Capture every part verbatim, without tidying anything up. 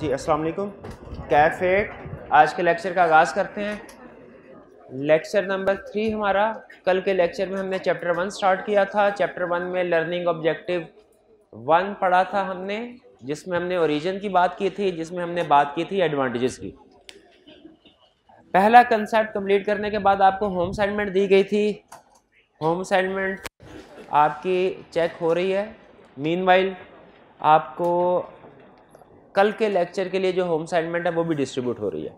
जी अस्सलाम वालेकुम। कैफ एट आज के लेक्चर का आगाज़ करते हैं। लेक्चर नंबर थ्री हमारा। कल के लेक्चर में हमने चैप्टर वन स्टार्ट किया था। चैप्टर वन में लर्निंग ऑब्जेक्टिव वन पढ़ा था हमने, जिसमें हमने ओरिजिन की बात की थी, जिसमें हमने बात की थी एडवांटेजेस की। पहला कंसेप्ट कंप्लीट करने के बाद आपको होम असाइनमेंट दी गई थी। होम असाइनमेंट आपकी चेक हो रही है। मीनवाइल आपको कल के लेक्चर के लिए जो होम असाइनमेंट है वो भी डिस्ट्रीब्यूट हो रही है।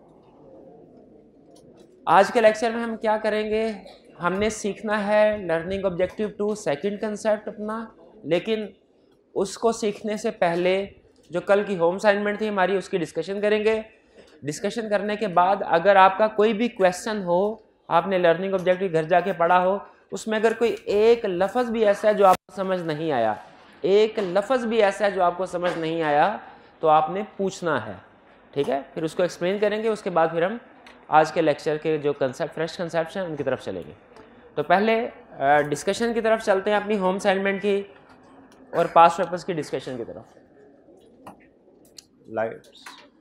आज के लेक्चर में हम क्या करेंगे, हमने सीखना है learning objective two second concept अपना, लेकिन उसको सीखने से पहले जो कल की होम असाइनमेंट थी हमारी, उसकी डिस्कशन करेंगे। डिस्कशन करने के बाद अगर आपका कोई भी क्वेश्चन हो, आपने लर्निंग ऑब्जेक्टिव घर जाके पढ़ा हो, उसमें अगर कोई एक लफ्ज़ भी ऐसा है जो आपको समझ नहीं आया, एक लफ्ज़ भी ऐसा है जो आपको समझ नहीं आया, तो आपने पूछना है, ठीक है। फिर उसको एक्सप्लेन करेंगे। उसके बाद फिर हम आज के लेक्चर के जो कंसेप्ट फ्रेश कंसेप्ट हैं उनकी तरफ चलेंगे। तो पहले डिस्कशन की तरफ चलते हैं, अपनी होम असाइनमेंट की और पास्ट पेपर्स की डिस्कशन की तरफ। लाइट्स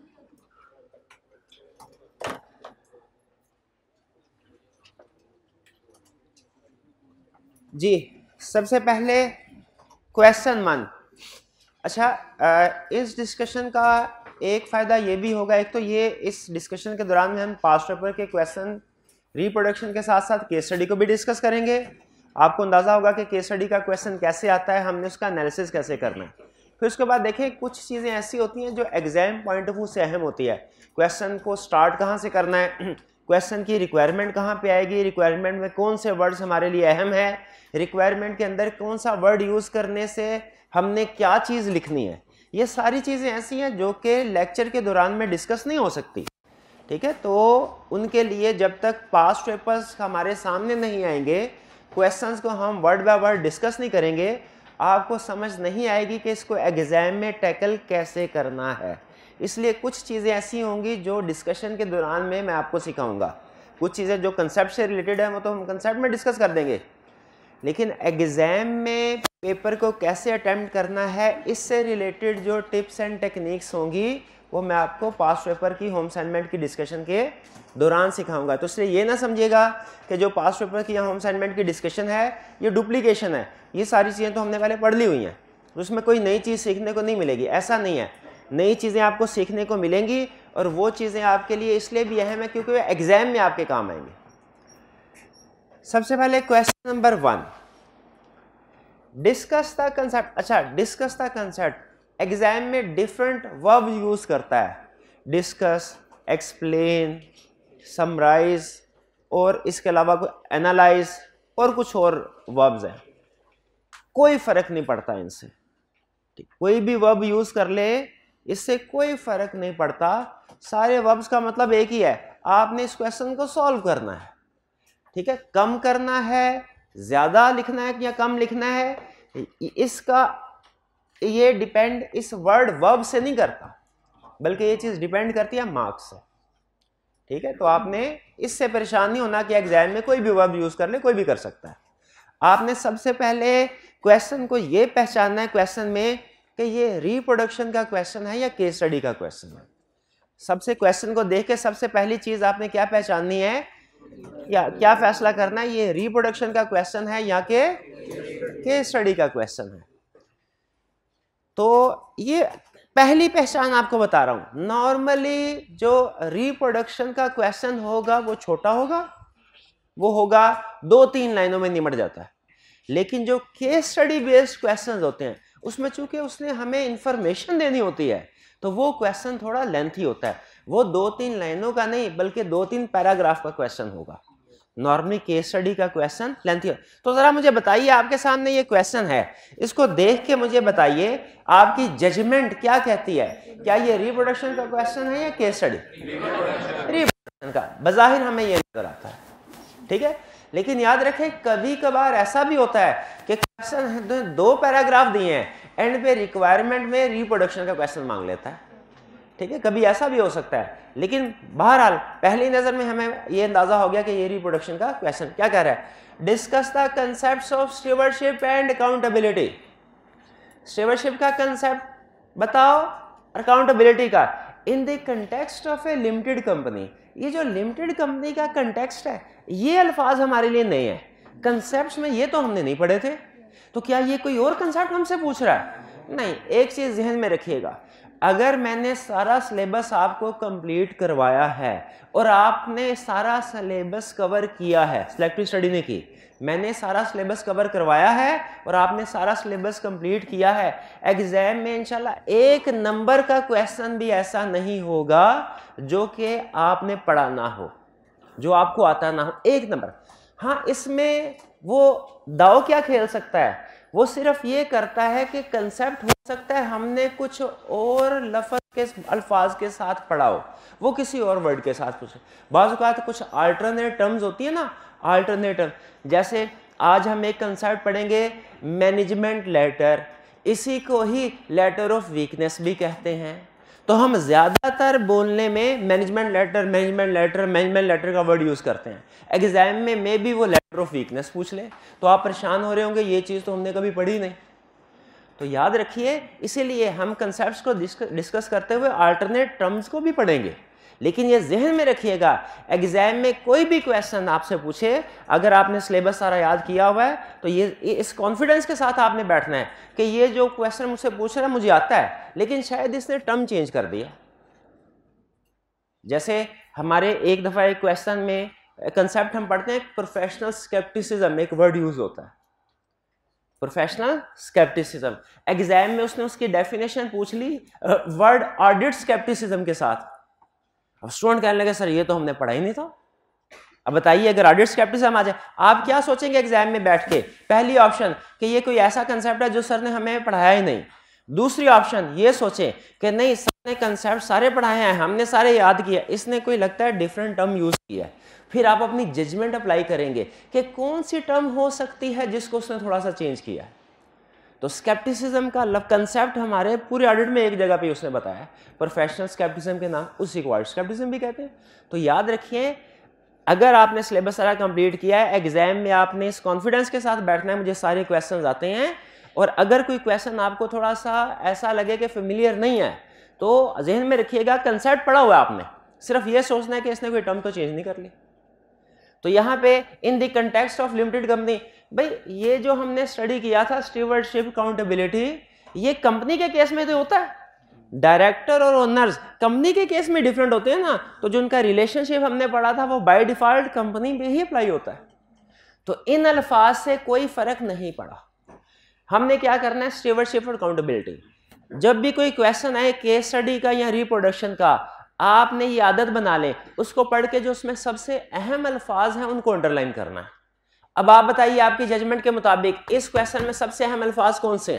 जी, सबसे पहले क्वेश्चन वन। अच्छा, इस डिस्कशन का एक फ़ायदा ये भी होगा, एक तो ये इस डिस्कशन के दौरान में हम पास्ट पेपर के क्वेश्चन रिप्रोडक्शन के साथ साथ केस स्टडी को भी डिस्कस करेंगे। आपको अंदाज़ा होगा कि केस स्टडी का क्वेश्चन कैसे आता है, हमने उसका एनालिसिस कैसे करना है। फिर उसके बाद देखें, कुछ चीज़ें ऐसी होती हैं जो एग्जाम पॉइंट ऑफ व्यू से अहम होती है। क्वेश्चन को स्टार्ट कहाँ से करना है, क्वेश्चन की रिक्वायरमेंट कहाँ पे आएगी, रिक्वायरमेंट में कौन से वर्ड्स हमारे लिए अहम है, रिक्वायरमेंट के अंदर कौन सा वर्ड यूज़ करने से हमने क्या चीज़ लिखनी है। ये सारी चीज़ें ऐसी हैं जो कि लेक्चर के दौरान में डिस्कस नहीं हो सकती, ठीक है। तो उनके लिए जब तक पास्ट पेपर्स हमारे सामने नहीं आएंगे, क्वेश्चंस को हम वर्ड बाय वर्ड डिस्कस नहीं करेंगे, आपको समझ नहीं आएगी कि इसको एग्ज़ाम में टैकल कैसे करना है। इसलिए कुछ चीज़ें ऐसी होंगी जो डिस्कशन के दौरान में मैं आपको सिखाऊंगा। कुछ चीज़ें जो कंसेप्ट से रिलेटेड है वो तो हम कंसेप्ट में डिस्कस कर देंगे, लेकिन एग्ज़ाम में पेपर को कैसे अटेम्प्ट करना है, इससे रिलेटेड जो टिप्स एंड टेक्निक्स होंगी वो मैं आपको पास्ट पेपर की होम असाइनमेंट की डिस्कशन के दौरान सिखाऊंगा। तो इसलिए ये ना समझिएगा कि जो पास्ट पेपर की होम असाइनमेंट की डिस्कशन है ये डुप्लीकेशन है, ये सारी चीज़ें तो हमने पहले पढ़ ली हुई हैं, उसमें कोई नई चीज़ सीखने को नहीं मिलेगी। ऐसा नहीं है, नई चीज़ें आपको सीखने को मिलेंगी और वो चीज़ें आपके लिए इसलिए भी अहम है क्योंकि वो एग्ज़ाम में आपके काम आएंगे। सबसे पहले question number one, discuss the concept. अच्छा, डिस्कस द कंसेप्ट एग्जाम में डिफरेंट वर्ब यूज करता है, डिस्कस, एक्सप्लेन, समराइज और इसके अलावा कोई एनालाइज और कुछ और वर्ब्स हैं। कोई फर्क नहीं पड़ता इनसे, ठीक, कोई भी वर्ब यूज कर ले इससे कोई फर्क नहीं पड़ता। सारे वर्ब्स का मतलब एक ही है, आपने इस क्वेश्चन को सॉल्व करना है, ठीक है। कम करना है, ज्यादा लिखना है या कम लिखना है, इसका ये डिपेंड इस वर्ड वर्ब से नहीं करता, बल्कि ये चीज डिपेंड करती है मार्क्स से, ठीक है। तो आपने इससे परेशान नहीं होना कि एग्जाम में कोई भी वर्ब यूज कर ले, कोई भी कर सकता है। आपने सबसे पहले क्वेश्चन को ये पहचानना है क्वेश्चन में कि ये रिप्रोडक्शन का क्वेश्चन है या केस स्टडी का क्वेश्चन है। सबसे क्वेश्चन को देख के सबसे पहली चीज आपने क्या पहचाननी है, या क्या फैसला करना है, ये रिप्रोडक्शन का क्वेश्चन है या के केस स्टडी का क्वेश्चन है। तो ये पहली पहचान आपको बता रहा हूं। नॉर्मली जो रिप्रोडक्शन का क्वेश्चन होगा वो छोटा होगा, वो होगा दो तीन लाइनों में निमट जाता है, लेकिन जो केस स्टडी बेस्ड क्वेश्चंस होते हैं उसमें चूंकि उसने हमें इंफॉर्मेशन देनी होती है तो वो क्वेश्चन थोड़ा लेंथी होता है। वो दो तीन लाइनों का नहीं बल्कि दो तीन पैराग्राफ का क्वेश्चन होगा। नॉर्मली केस स्टडी का क्वेश्चन लेंथी हो। तो जरा मुझे बताइए, आपके सामने ये क्वेश्चन है, इसको देख के मुझे बताइए आपकी जजमेंट क्या कहती है, क्या ये रिप्रोडक्शन का क्वेश्चन है या केस स्टडी? रिप्रोडक्शन का बज़ाहिर हमें ये नजर आता है, ठीक है। लेकिन याद रखें, कभी कभार ऐसा भी होता है कि क्वेश्चन दो पैराग्राफ दिए हैं, एंड पे रिक्वायरमेंट में रिप्रोडक्शन का क्वेश्चन मांग लेता है, ठीक है। कभी ऐसा भी हो सकता है, लेकिन बहरहाल पहली नजर में हमें ये अंदाजा हो गया कि ये रिप्रोडक्शन का क्वेश्चन क्या कह रहा है। Discuss the concepts of stewardship and accountability. Stewardship का कंसेप्ट बताओ, अकाउंटेबिलिटी का। In the context of a limited company, ये जो लिमिटेड कंपनी का कंटेक्स्ट है ये अल्फाज हमारे लिए नए हैं, कंसेप्ट में ये तो हमने नहीं पढ़े थे, तो क्या ये कोई और कंसेप्ट हमसे पूछ रहा है? नहीं। एक चीज जहन में रखिएगा, अगर मैंने सारा सिलेबस आपको कंप्लीट करवाया है और आपने सारा सिलेबस कवर किया है, सिलेक्टिव स्टडी ने की, मैंने सारा सिलेबस कवर करवाया है और आपने सारा सिलेबस कंप्लीट किया है, एग्जाम में इंशाल्लाह एक नंबर का क्वेश्चन भी ऐसा नहीं होगा जो कि आपने पढ़ा ना हो, जो आपको आता ना हो, एक नंबर। हाँ, इसमें वो दाव क्या खेल सकता है, वो सिर्फ ये करता है कि कंसेप्ट हो सकता है हमने कुछ और लफ्ज़ के अल्फाज के साथ पढ़ा हो, वो किसी और वर्ड के साथ पूछे। बाज़ औक़ात कुछ अल्टरनेट टर्म्स होती है ना, अल्टरनेटिव, जैसे आज हम एक कंसेप्ट पढ़ेंगे मैनेजमेंट लेटर, इसी को ही लेटर ऑफ वीकनेस भी कहते हैं। तो हम ज़्यादातर बोलने में management letter management letter management letter का वर्ड यूज़ करते हैं, एग्जाम में मे भी वो लेटर ऑफ वीकनेस पूछ ले तो आप परेशान हो रहे होंगे, ये चीज़ तो हमने कभी पढ़ी नहीं। तो याद रखिए, इसीलिए हम कंसेप्ट्स को डिस्कस करते हुए अल्टरनेट टर्म्स को भी पढ़ेंगे, लेकिन ये जहन में रखिएगा एग्जाम में कोई भी क्वेश्चन आपसे पूछे, अगर आपने सिलेबस सारा याद किया हुआ है तो ये इस कॉन्फिडेंस के साथ आपने बैठना है कि ये जो क्वेश्चन मुझसे पूछ रहा है मुझे आता है, लेकिन शायद इसने टर्म चेंज कर दिया। जैसे हमारे एक दफ़ा एक क्वेश्चन में कंसेप्ट हम पढ़ते हैं प्रोफेशनल स्केप्टिसिज्म, एक वर्ड यूज होता है प्रोफेशनल स्केप्टिसिज्म, एग्जाम में उसने उसकी डेफिनेशन पूछ ली वर्ड ऑडिट स्केप्टिसिज्म के साथ। अब स्टूडेंट कहने लगे सर ये तो हमने पढ़ा ही नहीं था। अब बताइए अगर ऑडिट स्केप्टिसिज्म आ जाए आप क्या सोचेंगे एग्जाम में बैठ के? पहली ऑप्शन कि ये कोई ऐसा कंसेप्ट है जो सर ने हमें पढ़ाया ही नहीं। दूसरी ऑप्शन ये सोचें कि नहीं सर ने कंसेप्ट सारे पढ़ाए हैं, हमने सारे याद किया, इसने कोई लगता है डिफरेंट टर्म यूज किया है। फिर आप अपनी जजमेंट अप्लाई करेंगे कि कौन सी टर्म हो सकती है जिसको उसने थोड़ा सा चेंज किया है। तो स्केप्टिसिज्म का कंसेप्ट हमारे पूरे ऑडिट में एक जगह पे उसने बताया, प्रोफेशनल स्केप्टिसिज्म के नाम, उसी को ऑडिट स्केप्टिसिज्म भी कहते हैं। तो याद रखिए अगर आपने सिलेबस सारा कंप्लीट किया है, एग्जाम में आपने इस कॉन्फिडेंस के साथ बैठना है मुझे सारे क्वेश्चन आते हैं, और अगर कोई क्वेश्चन आपको थोड़ा सा ऐसा लगे कि फेमिलियर नहीं है तो जहन में रखिएगा कंसेप्ट पढ़ा हुआ है आपने, सिर्फ ये सोचना है कि इसने कोई टर्म तो चेंज नहीं कर ली। तो यहाँ पे in the context of limited company, भाई ये जो हमने स्टडी किया था स्टीवर्डशिप अकाउंटेबिलिटी, ये कंपनी के केस में तो होता है, डायरेक्टर और ओनर्स कंपनी के केस में डिफरेंट होते हैं ना, तो जो उनका रिलेशनशिप हमने पढ़ा था वो बाय डिफॉल्ट कंपनी में ही अप्लाई होता है। तो इन अल्फाज से कोई फर्क नहीं पड़ा। हमने क्या करना है, स्टीवर्डशिप और अकाउंटेबिलिटी, जब भी कोई क्वेश्चन आए केस स्टडी का या रिप्रोडक्शन का, आपने ये आदत बना ले उसको पढ़ के जो उसमें सबसे अहम अल्फाज हैं उनको अंडरलाइन करना है। अब आप बताइए आपकी जजमेंट के मुताबिक इस क्वेश्चन में सबसे अहम अल्फाज कौन से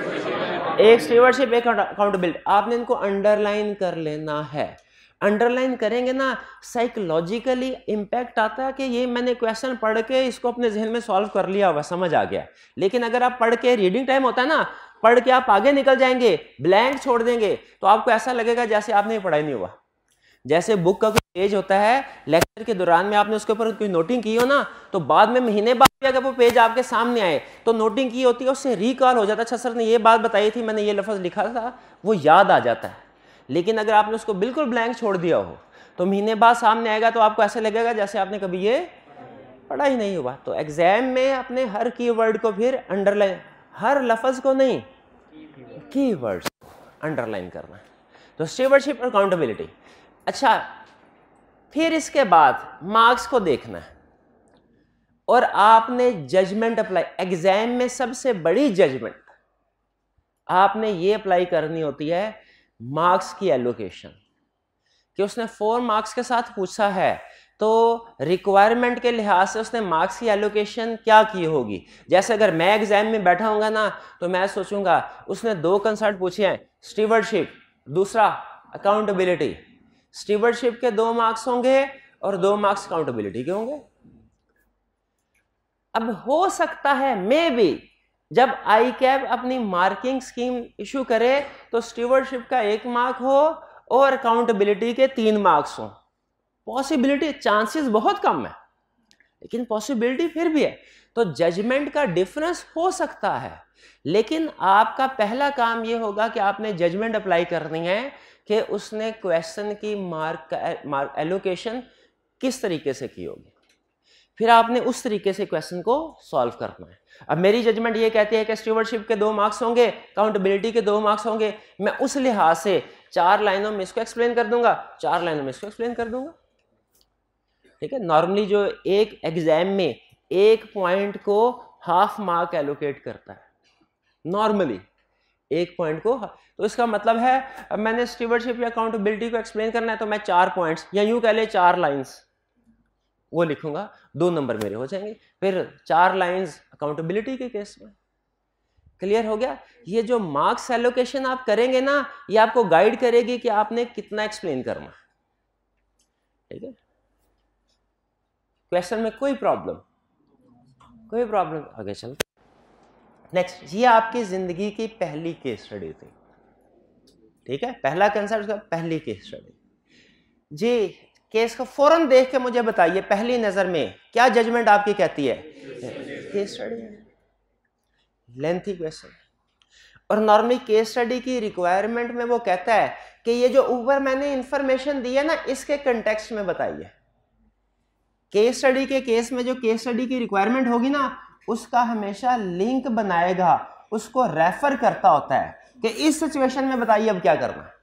हैं? एक स्टीवर्डशिप, एक अकाउंटेबिलिटी, आपने इनको अंडरलाइन कर लेना है। अंडरलाइन करेंगे ना, साइकोलॉजिकली इम्पैक्ट आता है कि ये मैंने क्वेश्चन पढ़ के इसको अपने जहन में सॉल्व कर लिया हुआ, समझ आ गया। लेकिन अगर आप पढ़ के रीडिंग टाइम होता है ना, पढ़ के आप आगे निकल जाएंगे, ब्लैंक छोड़ देंगे, तो आपको ऐसा लगेगा जैसे आपने पढ़ाई नहीं हुआ। जैसे बुक का कोई पेज होता है, लेक्चर के दौरान में आपने उसके ऊपर कोई नोटिंग की हो ना, तो बाद में महीने बाद भी अगर वो पेज आपके सामने आए तो नोटिंग की होती है, उससे रिकॉल हो जाता है, अच्छा सर ने ये बात बताई थी, मैंने ये लफ्ज़ लिखा था, वो याद आ जाता है। लेकिन अगर आपने उसको बिल्कुल ब्लैंक छोड़ दिया हो तो महीने बाद सामने आएगा तो आपको ऐसा लगेगा जैसे आपने कभी ये पढ़ा ही नहीं हुआ। तो एग्जाम में अपने हर कीवर्ड को फिर अंडरलाइन, हर लफ्ज़ को नहीं, कीवर्ड्स को अंडरलाइन करना है। तो स्टीवर्डशिप और अकाउंटेबिलिटी। अच्छा, फिर इसके बाद मार्क्स को देखना है और आपने जजमेंट अप्लाई, एग्जाम में सबसे बड़ी जजमेंट आपने ये अप्लाई करनी होती है, मार्क्स की एलोकेशन। कि उसने फोर मार्क्स के साथ पूछा है तो रिक्वायरमेंट के लिहाज से उसने मार्क्स की एलोकेशन क्या की होगी। जैसे अगर मैं एग्जाम में बैठा होऊंगा ना तो मैं सोचूंगा उसने दो कंसेप्ट पूछे हैं, स्टीवर्डशिप, दूसरा अकाउंटेबिलिटी, स्टीवर्डशिप के दो मार्क्स होंगे और दो मार्क्स अकाउंटेबिलिटी के होंगे। अब हो सकता है मे बी जब आई कैब अपनी मार्किंग स्कीम इशू करे तो स्टीवर्डशिप का एक मार्क हो और अकाउंटेबिलिटी के तीन मार्क्स हो। पॉसिबिलिटी, चांसेस बहुत कम है लेकिन पॉसिबिलिटी फिर भी है। तो जजमेंट का डिफरेंस हो सकता है, लेकिन आपका पहला काम यह होगा कि आपने जजमेंट अप्लाई करनी है कि उसने क्वेश्चन की मार्क मार्क एलोकेशन किस तरीके से की होगी, फिर आपने उस तरीके से क्वेश्चन को सॉल्व करना है। अब मेरी जजमेंट ये कहती है कि स्टीवर्डशिप के दो मार्क्स होंगे, काउंटेबिलिटी के दो मार्क्स होंगे, मैं उस लिहाज से चार लाइनों में इसको एक्सप्लेन कर दूंगा, चार लाइनों में इसको एक्सप्लेन कर दूंगा। ठीक है, नॉर्मली जो एक एग्जाम में एक पॉइंट को हाफ मार्क एलोकेट करता है, नॉर्मली एक पॉइंट को, तो इसका मतलब है अब मैंने स्टीवर्डशिप या काउंटेबिलिटी को एक्सप्लेन करना है तो मैं चार पॉइंट्स या यूं कह ले चार लाइंस वो लिखूंगा, दो नंबर मेरे हो जाएंगे। फिर चार लाइंस अकाउंटेबिलिटी के केस में। क्लियर हो गया? ये जो मार्क्स एलोकेशन आप करेंगे ना, ये आपको गाइड करेगी कि आपने कितना एक्सप्लेन करना। ठीक है, क्वेश्चन में कोई प्रॉब्लम कोई प्रॉब्लम आगे चल। नेक्स्ट, ये आपकी जिंदगी की पहली केस स्टडी थी। ठीक है, पहला कंसेप्ट, पहली केस स्टडी जी। केस को फौरन देख के मुझे बताइए पहली नजर में क्या जजमेंट आपकी कहती है? केस स्टडी है, लेंथी क्वेश्चन। और नॉर्मली केस स्टडी की रिक्वायरमेंट में वो कहता है कि ये जो ऊपर मैंने इंफॉर्मेशन दी है ना, इसके कंटेक्स्ट में बताइए। केस स्टडी के केस में जो केस स्टडी की रिक्वायरमेंट होगी ना, उसका हमेशा लिंक बनाएगा, उसको रेफर करता होता है कि इस सिचुएशन में बताइए अब क्या करना है।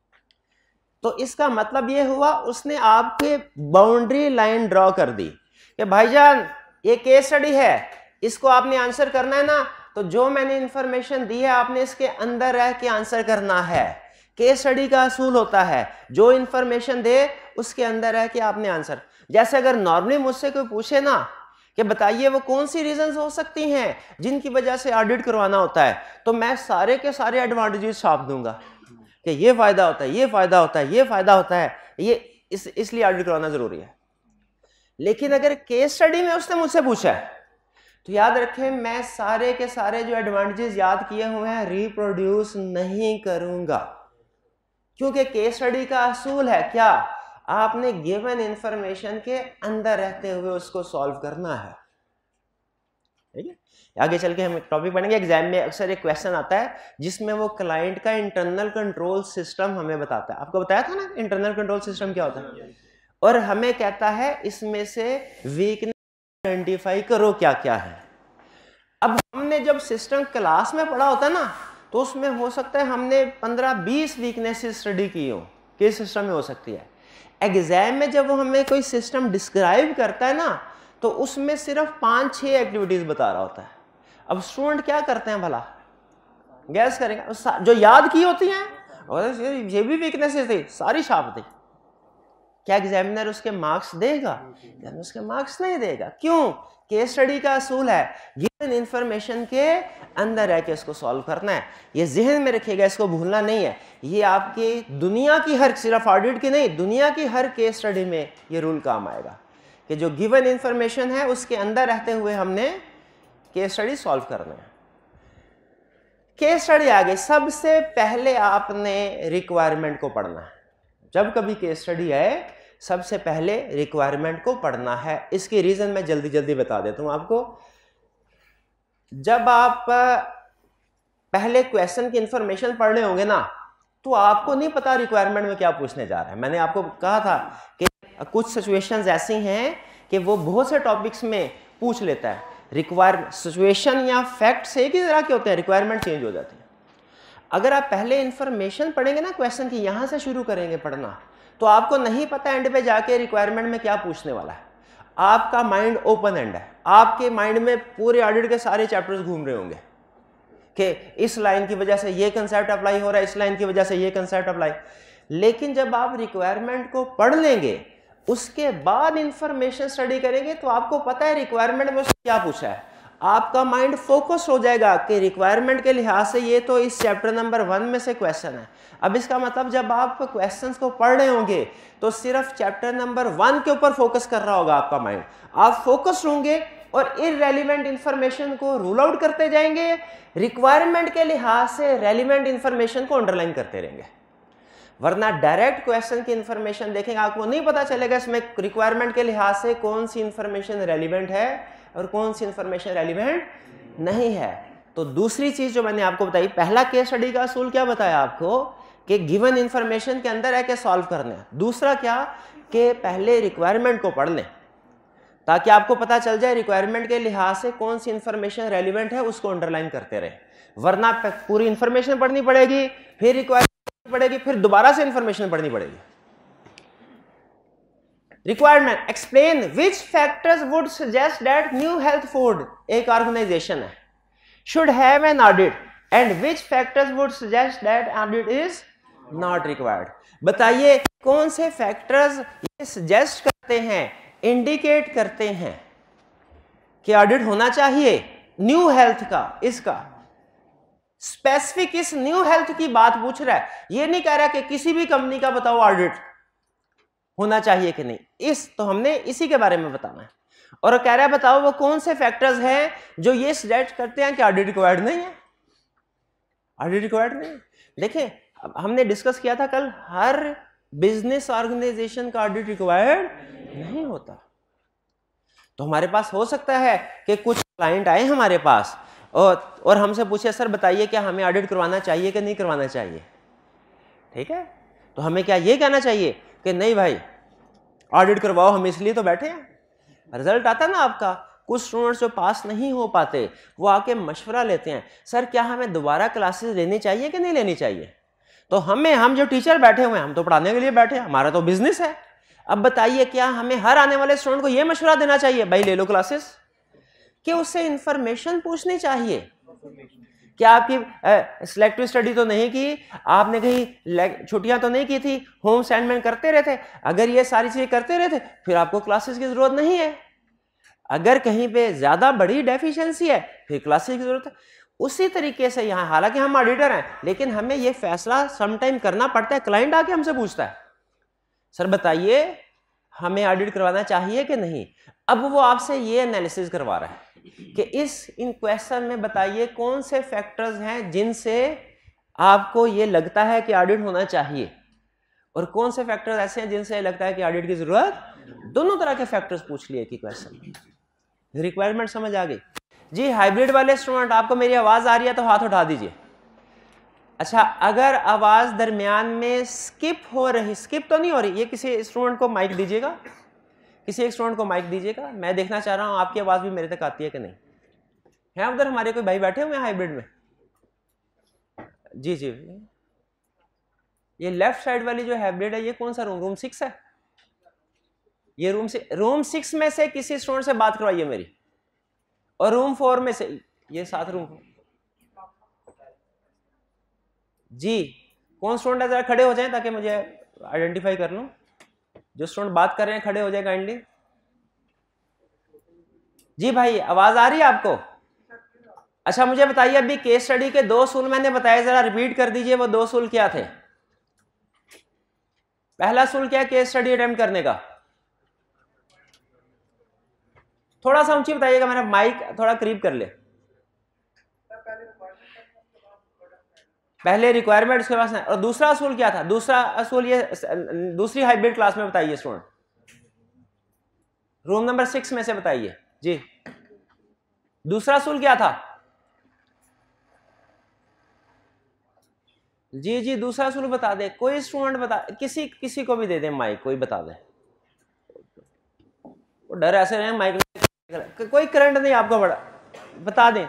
तो इसका मतलब ये हुआ उसने आपके बाउंड्री लाइन ड्रॉ कर दी कि भाईजान ये केस स्टडी है, इसको आपने आंसर करना है ना, तो जो मैंने इंफॉर्मेशन दी है आपने इसके अंदर रह के आंसर करना है। केस स्टडी का असूल होता है जो इंफॉर्मेशन दे उसके अंदर रह के आपने आंसर। जैसे अगर नॉर्मली मुझसे कोई पूछे ना कि बताइए वो कौन सी रीजंस हो सकती हैं जिनकी वजह से ऑडिट करवाना होता है, तो मैं सारे के सारे एडवांटेजेस छाप दूंगा कि ये फायदा होता है, ये फायदा होता है, ये फायदा होता है, ये इस इसलिए ऑडिट करवाना जरूरी है। लेकिन अगर केस स्टडी में उसने मुझसे पूछा है तो याद रखें मैं सारे के सारे जो एडवांटेजेस याद किए हुए हैं रिप्रोड्यूस नहीं करूंगा, क्योंकि केस स्टडी का असूल है क्या, आपने गिवन इंफॉर्मेशन के अंदर रहते हुए उसको सॉल्व करना है। ठीक है, आगे चल के हम एक टॉपिक पढ़ेंगे। एग्जाम में अक्सर एक क्वेश्चन आता है जिसमें वो क्लाइंट का इंटरनल कंट्रोल सिस्टम हमें बताता है। आपको बताया था ना इंटरनल कंट्रोल सिस्टम क्या होता है, और हमें कहता है इसमें से वीकनेस आइडेंटिफाई करो क्या क्या है। अब हमने जब सिस्टम क्लास में पढ़ा होता है ना, तो उसमें हो सकता है हमने पंद्रह बीस वीकनेसेस स्टडी की हो, किस सिस्टम में हो सकती है। एग्जाम में जब वो हमें कोई सिस्टम डिस्क्राइब करता है ना, तो उसमें सिर्फ पांच छह एक्टिविटीज बता रहा होता है। अब स्टूडेंट क्या करते हैं भला, गैस करेंगे, जो याद की होती हैं और ये भी वीकनेसेस थी सारी छाप दी। क्या एग्जामिनर उसके मार्क्स देगा? एग्जामिनर उसके मार्क्स नहीं देगा। क्यों? केस स्टडी का असूल है गिवन इंफॉर्मेशन के अंदर है कि इसको सॉल्व करना है। ये जहन में रखिएगा, इसको भूलना नहीं है। ये आपकी दुनिया की हर, सिर्फ ऑडिट की नहीं, दुनिया की हर केस स्टडी में ये रूल काम आएगा कि जो गिवन इंफॉर्मेशन है उसके अंदर रहते हुए हमने केस स्टडी सॉल्व करना है। केस स्टडी आ गई, सबसे पहले आपने रिक्वायरमेंट को पढ़ना है। जब कभी केस स्टडी है सबसे पहले रिक्वायरमेंट को पढ़ना है। इसकी रीजन मैं जल्दी जल्दी बता देता हूं आपको। जब आप पहले क्वेश्चन की इंफॉर्मेशन पढ़ रहे होंगे ना, तो आपको नहीं पता रिक्वायरमेंट में क्या पूछने जा रहा है। मैंने आपको कहा था कि कुछ सिचुएशंस ऐसी हैं कि वो बहुत से टॉपिक्स में पूछ लेता है। रिक्वायर सिचुएशन या फैक्ट एक ही तरह के होते हैं, रिक्वायरमेंट चेंज हो जाती है। अगर आप पहले इंफॉर्मेशन पढ़ेंगे ना क्वेश्चन की, यहां से शुरू करेंगे पढ़ना, तो आपको नहीं पता एंड पे जाके रिक्वायरमेंट में क्या पूछने वाला है। आपका माइंड ओपन एंड है, आपके माइंड में पूरे ऑडिट के सारे चैप्टर्स घूम रहे होंगे कि इस लाइन की वजह से ये कंसेप्ट अप्लाई हो रहा है, इस लाइन की वजह से ये कंसेप्ट अप्लाई। लेकिन जब आप रिक्वायरमेंट को पढ़ लेंगे, उसके बाद इंफॉर्मेशन स्टडी करेंगे, तो आपको पता है रिक्वायरमेंट में क्या पूछा है। आपका माइंड फोकस हो जाएगा कि रिक्वायरमेंट के लिहाज से ये तो इस चैप्टर नंबर वन में से क्वेश्चन है। अब इसका मतलब जब आप क्वेश्चंस को पढ़ रहे होंगे तो सिर्फ चैप्टर नंबर वन के ऊपर फोकस कर रहा होगा आपका माइंड। आप फोकस होंगे और इररेलेवेंट इंफॉर्मेशन को रूल आउट करते जाएंगे, रिक्वायरमेंट के लिहाज से रेलिवेंट इंफॉर्मेशन को अंडरलाइन करते रहेंगे। वरना डायरेक्ट क्वेश्चन की इंफॉर्मेशन देखेंगे, आपको नहीं पता चलेगा इसमें रिक्वायरमेंट के लिहाज से कौन सी इंफॉर्मेशन रेलिवेंट है और कौन सी इंफॉर्मेशन रेलिवेंट नहीं है। तो दूसरी चीज जो मैंने आपको बताई, पहला केस स्टडी का असूल क्या बताया आपको कि गिवन इंफॉर्मेशन के अंदर है कि सॉल्व करना है। दूसरा क्या कि पहले रिक्वायरमेंट को पढ़ लें ताकि आपको पता चल जाए रिक्वायरमेंट के लिहाज से कौन सी इंफॉर्मेशन रेलिवेंट है, उसको अंडरलाइन करते रहे, वरना पूरी इंफॉर्मेशन पढ़नी पड़ेगी, फिर रिक्वायरमेंट पड़ेगी, फिर दोबारा से इंफॉर्मेशन पढ़नी पड़ेगी। Requirement, explain which factors would suggest that new health food, एक ऑर्गेनाइजेशन है, should have an audit and which factors would suggest that audit is not required. बताइए कौन से फैक्टर्स ये सजेस्ट करते हैं, इंडिकेट करते हैं कि ऑडिट होना चाहिए न्यू हेल्थ का, इसका स्पेसिफिक इस न्यू हेल्थ की बात पूछ रहा है, ये नहीं कह रहा कि किसी भी कंपनी का बताओ ऑडिट होना चाहिए कि नहीं, इस तो हमने इसी के बारे में बताना है। और कह रहा है बताओ वो कौन से फैक्टर्स हैं जो ये सजेस्ट करते हैं कि ऑडिट रिक्वायर्ड नहीं है, ऑडिट रिक्वायर्ड नहीं है। देखिए हमने डिस्कस किया था कल, हर बिजनेस ऑर्गेनाइजेशन का ऑडिट रिक्वायर्ड नहीं होता। तो हमारे पास हो सकता है कि कुछ क्लाइंट आए हमारे पास और और हमसे पूछे सर बताइए क्या हमें ऑडिट करवाना चाहिए कि नहीं करवाना चाहिए, ठीक है, तो हमें क्या ये कहना चाहिए कि नहीं भाई ऑडिट करवाओ, हम इसलिए तो बैठे हैं। रिजल्ट आता ना आपका, कुछ स्टूडेंट्स जो पास नहीं हो पाते वो आके मशवरा लेते हैं, सर क्या हमें दोबारा क्लासेस लेनी चाहिए कि नहीं लेनी चाहिए। तो हमें, हम जो टीचर बैठे हुए हैं, हम तो पढ़ाने के लिए बैठे हैं, हमारा तो बिजनेस है। अब बताइए क्या हमें हर आने वाले स्टूडेंट को ये मशवरा देना चाहिए भाई ले लो क्लासेस, कि उससे इंफॉर्मेशन पूछनी चाहिए। क्या आपकी सिलेक्टिव स्टडी तो नहीं की, आपने कहीं छुट्टियां तो नहीं की थी, होम असाइनमेंट करते रहते, अगर ये सारी चीजें करते रहते फिर आपको क्लासेस की जरूरत नहीं है। अगर कहीं पे ज्यादा बड़ी डेफिशिएंसी है फिर क्लासेस की जरूरत है। उसी तरीके से यहाँ, हालांकि हम ऑडिटर हैं लेकिन हमें ये फैसला समटाइम करना पड़ता है, क्लाइंट आके हमसे पूछता है सर बताइए हमें ऑडिट करवाना चाहिए कि नहीं। अब वो आपसे ये एनालिसिस करवा रहा है कि इस इन क्वेश्चन में बताइए कौन से फैक्टर्स हैं जिनसे आपको ये लगता है कि ऑडिट होना चाहिए, और कौन से फैक्टर्स ऐसे हैं जिनसे लगता है कि ऑडिट की जरूरत। दोनों तरह के फैक्टर्स पूछ लिए कि क्वेश्चन, रिक्वायरमेंट समझ आ गई जी। हाइब्रिड वाले स्टूडेंट, आपको मेरी आवाज आ रही है तो हाथ उठा दीजिए। अच्छा, अगर आवाज दरमियान में स्किप हो रही, स्किप तो नहीं हो रही, ये किसी स्टूडेंट को माइक दीजिएगा, किसी एक स्टूडेंट को माइक दीजिएगा, मैं देखना चाह रहा हूं आपकी आवाज भी मेरे तक आती है कि नहीं। है उधर हमारे कोई भाई बैठे हुए हैं हाइब्रिड में? जी जी, ये लेफ्ट साइड वाली जो हाइब्रिड है ये कौन सा रूम, रूम सिक्स है? ये रूम से रूम सिक्स में से किसी स्टूडेंट से बात करवाइए मेरी, और रूम फोर में से, ये सात रूम जी, कौन स्टूडेंट है जरा खड़े हो जाएं ताकि मुझे आइडेंटिफाई कर लूं। जो स्टूडेंट बात कर रहे हैं खड़े हो जाए काइंडली। जी भाई आवाज आ रही है आपको? अच्छा मुझे बताइए अभी केस स्टडी के दो सूल मैंने बताए, जरा रिपीट कर दीजिए वो दो सूल क्या थे। पहला सूल क्या है केस स्टडी अटेम्प्ट करने का? थोड़ा सा ऊंची बताइएगा, मेरा माइक थोड़ा करीब कर ले। पहले रिक्वायरमेंट उसके पास, और दूसरा असूल क्या था? दूसरा असूल ये दूसरी हाइब्रिड क्लास में बताइए स्टूडेंट, रूम नंबर सिक्स में से बताइए जी। दूसरा असूल क्या था? जी जी दूसरा असूल बता दे कोई स्टूडेंट, बता, किसी किसी को भी दे दे माइक, कोई बता दे। वो डर ऐसे रहे माइक, कोई करंट नहीं आपको, बड़ा बता दें।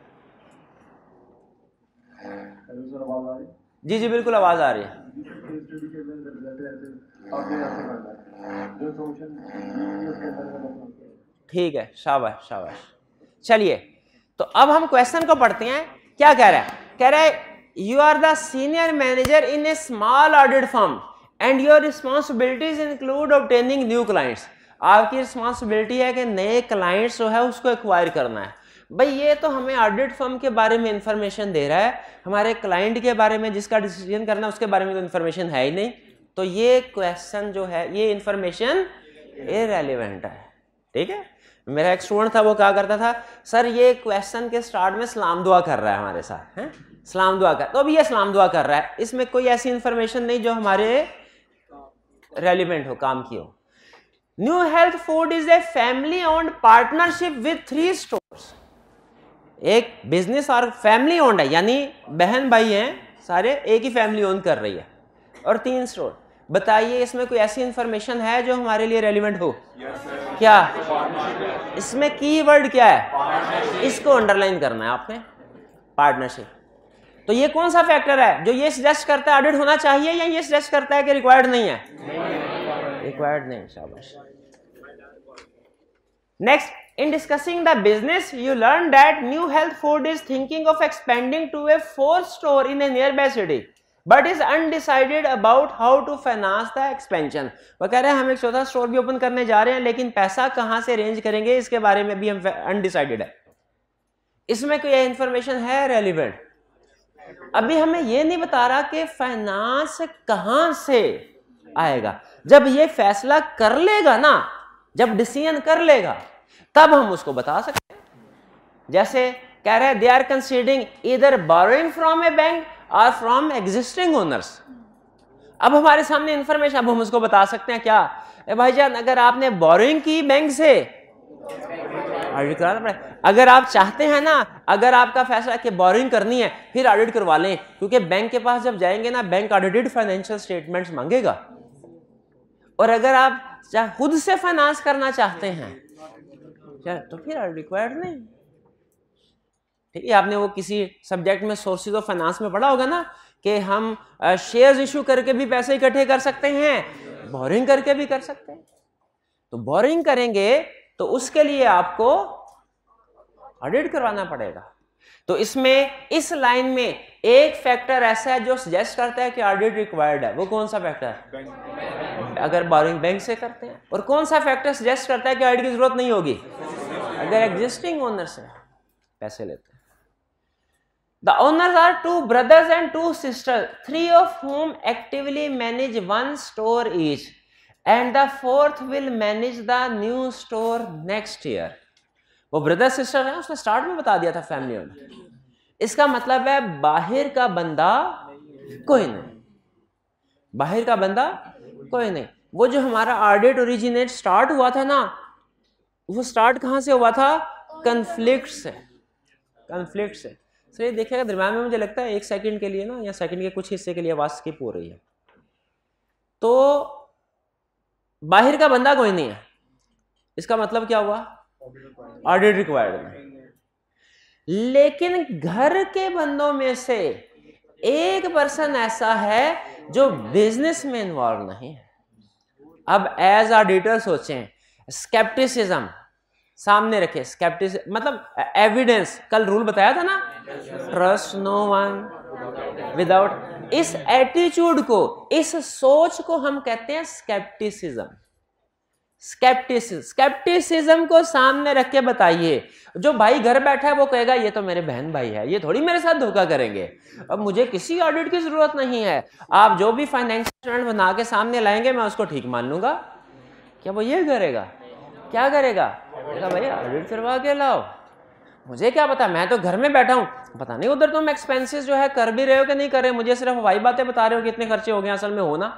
जी जी बिल्कुल आवाज आ रही है। ठीक है, शाबाश शाबाश। चलिए तो अब हम क्वेश्चन को पढ़ते हैं। क्या कह रहा है? कह रहा है you are the senior manager in a small audit firm and your responsibilities include obtaining new clients. आपकी रिस्पॉन्सिबिलिटी है कि नए क्लाइंट्स जो है उसको एक्वायर करना है। भाई ये तो हमें ऑडिट फर्म के बारे में इंफॉर्मेशन दे रहा है, हमारे क्लाइंट के बारे में जिसका डिसीजन करना है उसके बारे में तो इंफॉर्मेशन है ही नहीं। तो ये क्वेश्चन जो है ये इंफॉर्मेशन इररिलेवेंट है। ठीक है, मेरा एक स्टूडेंट था वो क्या करता था, सर ये क्वेश्चन के स्टार्ट में सलाम दुआ कर रहा है हमारे साथ, है सलाम दुआ कर, तो अभी ये सलाम दुआ कर रहा है, इसमें कोई ऐसी इंफॉर्मेशन नहीं जो हमारे रेलिवेंट हो, काम की हो। New health food is a family owned partnership with three stores. एक बिजनेस और फैमिली ओन्ड है, यानी बहन भाई हैं, सारे एक ही फैमिली ओन कर रही है, और तीन स्टोर। बताइए इसमें कोई ऐसी इंफॉर्मेशन है जो हमारे लिए रेलिवेंट हो? yes, क्या इसमें कीवर्ड क्या है? इसको अंडरलाइन करना है आपने, पार्टनरशिप। तो ये कौन सा फैक्टर है जो ये सजेस्ट करता है ऑडिट होना चाहिए, या ये सजेस्ट करता है कि रिक्वायर्ड नहीं है? रिक्वायर्ड नहीं। शाबाश। Next, in discussing the business you learn that New Health Food is thinking of expanding to a fourth store in a nearby city but is undecided about how to finance the expansion। वो कह रहे हैं हम एक चौथा store भी open करने जा रहे हैं, लेकिन पैसा कहां से अरेंज करेंगे इसके बारे में भी हम अनडिसाइडेड है। इसमें कोई इंफॉर्मेशन है रेलिवेंट? अभी हमें ये नहीं बता रहा कि फाइनेंस कहां से आएगा। जब ये फैसला कर लेगा ना, जब डिसीजन कर लेगा, तब हम उसको बता सकते हैं। जैसे कह रहे हैं they are considering either borrowing from a bank और फ्रॉम एग्जिस्टिंग ओनर्स। अब हमारे सामने इंफॉर्मेशन, अब हम उसको बता सकते हैं क्या? ए भाईजान, अगर आपने बोरोइंग की बैंक से, ऑडिट कराना पड़ेगा। अगर आप चाहते हैं ना, अगर आपका फैसला कि बोरोइंग करनी है, फिर ऑडिट करवा लें, क्योंकि बैंक के पास जब जाएंगे ना, बैंक ऑडिटेड फाइनेंशियल स्टेटमेंट्स मांगेगा। और अगर आप खुद से फाइनेंस करना चाहते हैं तो फिर रिक्वायर्ड नहीं। ठीक है, आपने वो किसी सब्जेक्ट में सोर्सेज ऑफ फाइनेंस में पढ़ा होगा ना कि हम शेयर्स इशू करके भी पैसे इकट्ठे कर सकते हैं, बोरिंग करके भी कर सकते हैं। तो बोरिंग करेंगे तो उसके लिए आपको ऑडिट करवाना पड़ेगा। तो इसमें इस लाइन में एक फैक्टर ऐसा है जो सजेस्ट करता है कि ऑडिट रिक्वायर्ड है। वो कौन सा फैक्टर है? अगर बोरिंग बैंक से करते हैं। और कौन सा फैक्टर सजेस्ट करता है कि ऑडिट की जरूरत नहीं होगी? अगर एग्जिस्टिंग ओनर से पैसे लेते हैं। The owners are two brothers and two sisters, three of whom actively manage one store each, and the fourth will manage the new store next year. वो ब्रदर सिस्टर है, उसने स्टार्ट में बता दिया था फैमिली ओनर। इसका मतलब है बाहर का बंदा कोई नहीं, बाहर का बंदा कोई नहीं। वो जो हमारा ऑडिट ओरिजिनेट स्टार्ट हुआ था ना, वो स्टार्ट कहां से हुआ था? कन्फ्लिक्ट से। कन्फ्लिक्ट से सर ये देखिएगा दरम्यान में मुझे लगता है एक सेकंड के लिए ना, या सेकंड के कुछ हिस्से के लिए आवाज स्किप हो रही है। तो बाहर का बंदा कोई नहीं है, इसका मतलब क्या हुआ? ऑडिट रिक्वायर्ड नहीं। लेकिन घर के बंदों में से एक पर्सन ऐसा है जो बिजनेस में इन्वॉल्व नहीं है। अब एज ऑडिटर सोचें, स्केप्टिसिज्म सामने रखे, स्केप्टिसिज्म मतलब एविडेंस, कल रूल बताया था ना, ट्रस्ट नो वन विदाउट। इस एटीट्यूड को, इस सोच को हम कहते हैं स्केप्टिसिज्म। स्केप्टिसिज्म स्केप्टिसिज्म को सामने रख के बताइए। जो भाई घर बैठा है वो कहेगा ये तो मेरे बहन भाई है, ये थोड़ी मेरे साथ धोखा करेंगे, अब मुझे किसी ऑडिट की जरूरत नहीं है। आप जो भी फाइनेंशियल स्टेटमेंट बना के सामने लाएंगे मैं उसको ठीक मान लूंगा। क्या वो ये करेगा? क्या करेगा? भाई ऑडिट करवा के लाओ, मुझे क्या पता, मैं तो घर में बैठा हूं, पता नहीं उधर तुम एक्सपेंसेस जो है कर भी रहे हो कि नहीं कर रहे, मुझे सिर्फ हवाई बातें बता रहे हो कि इतने खर्चे हो गए, असल में हो ना,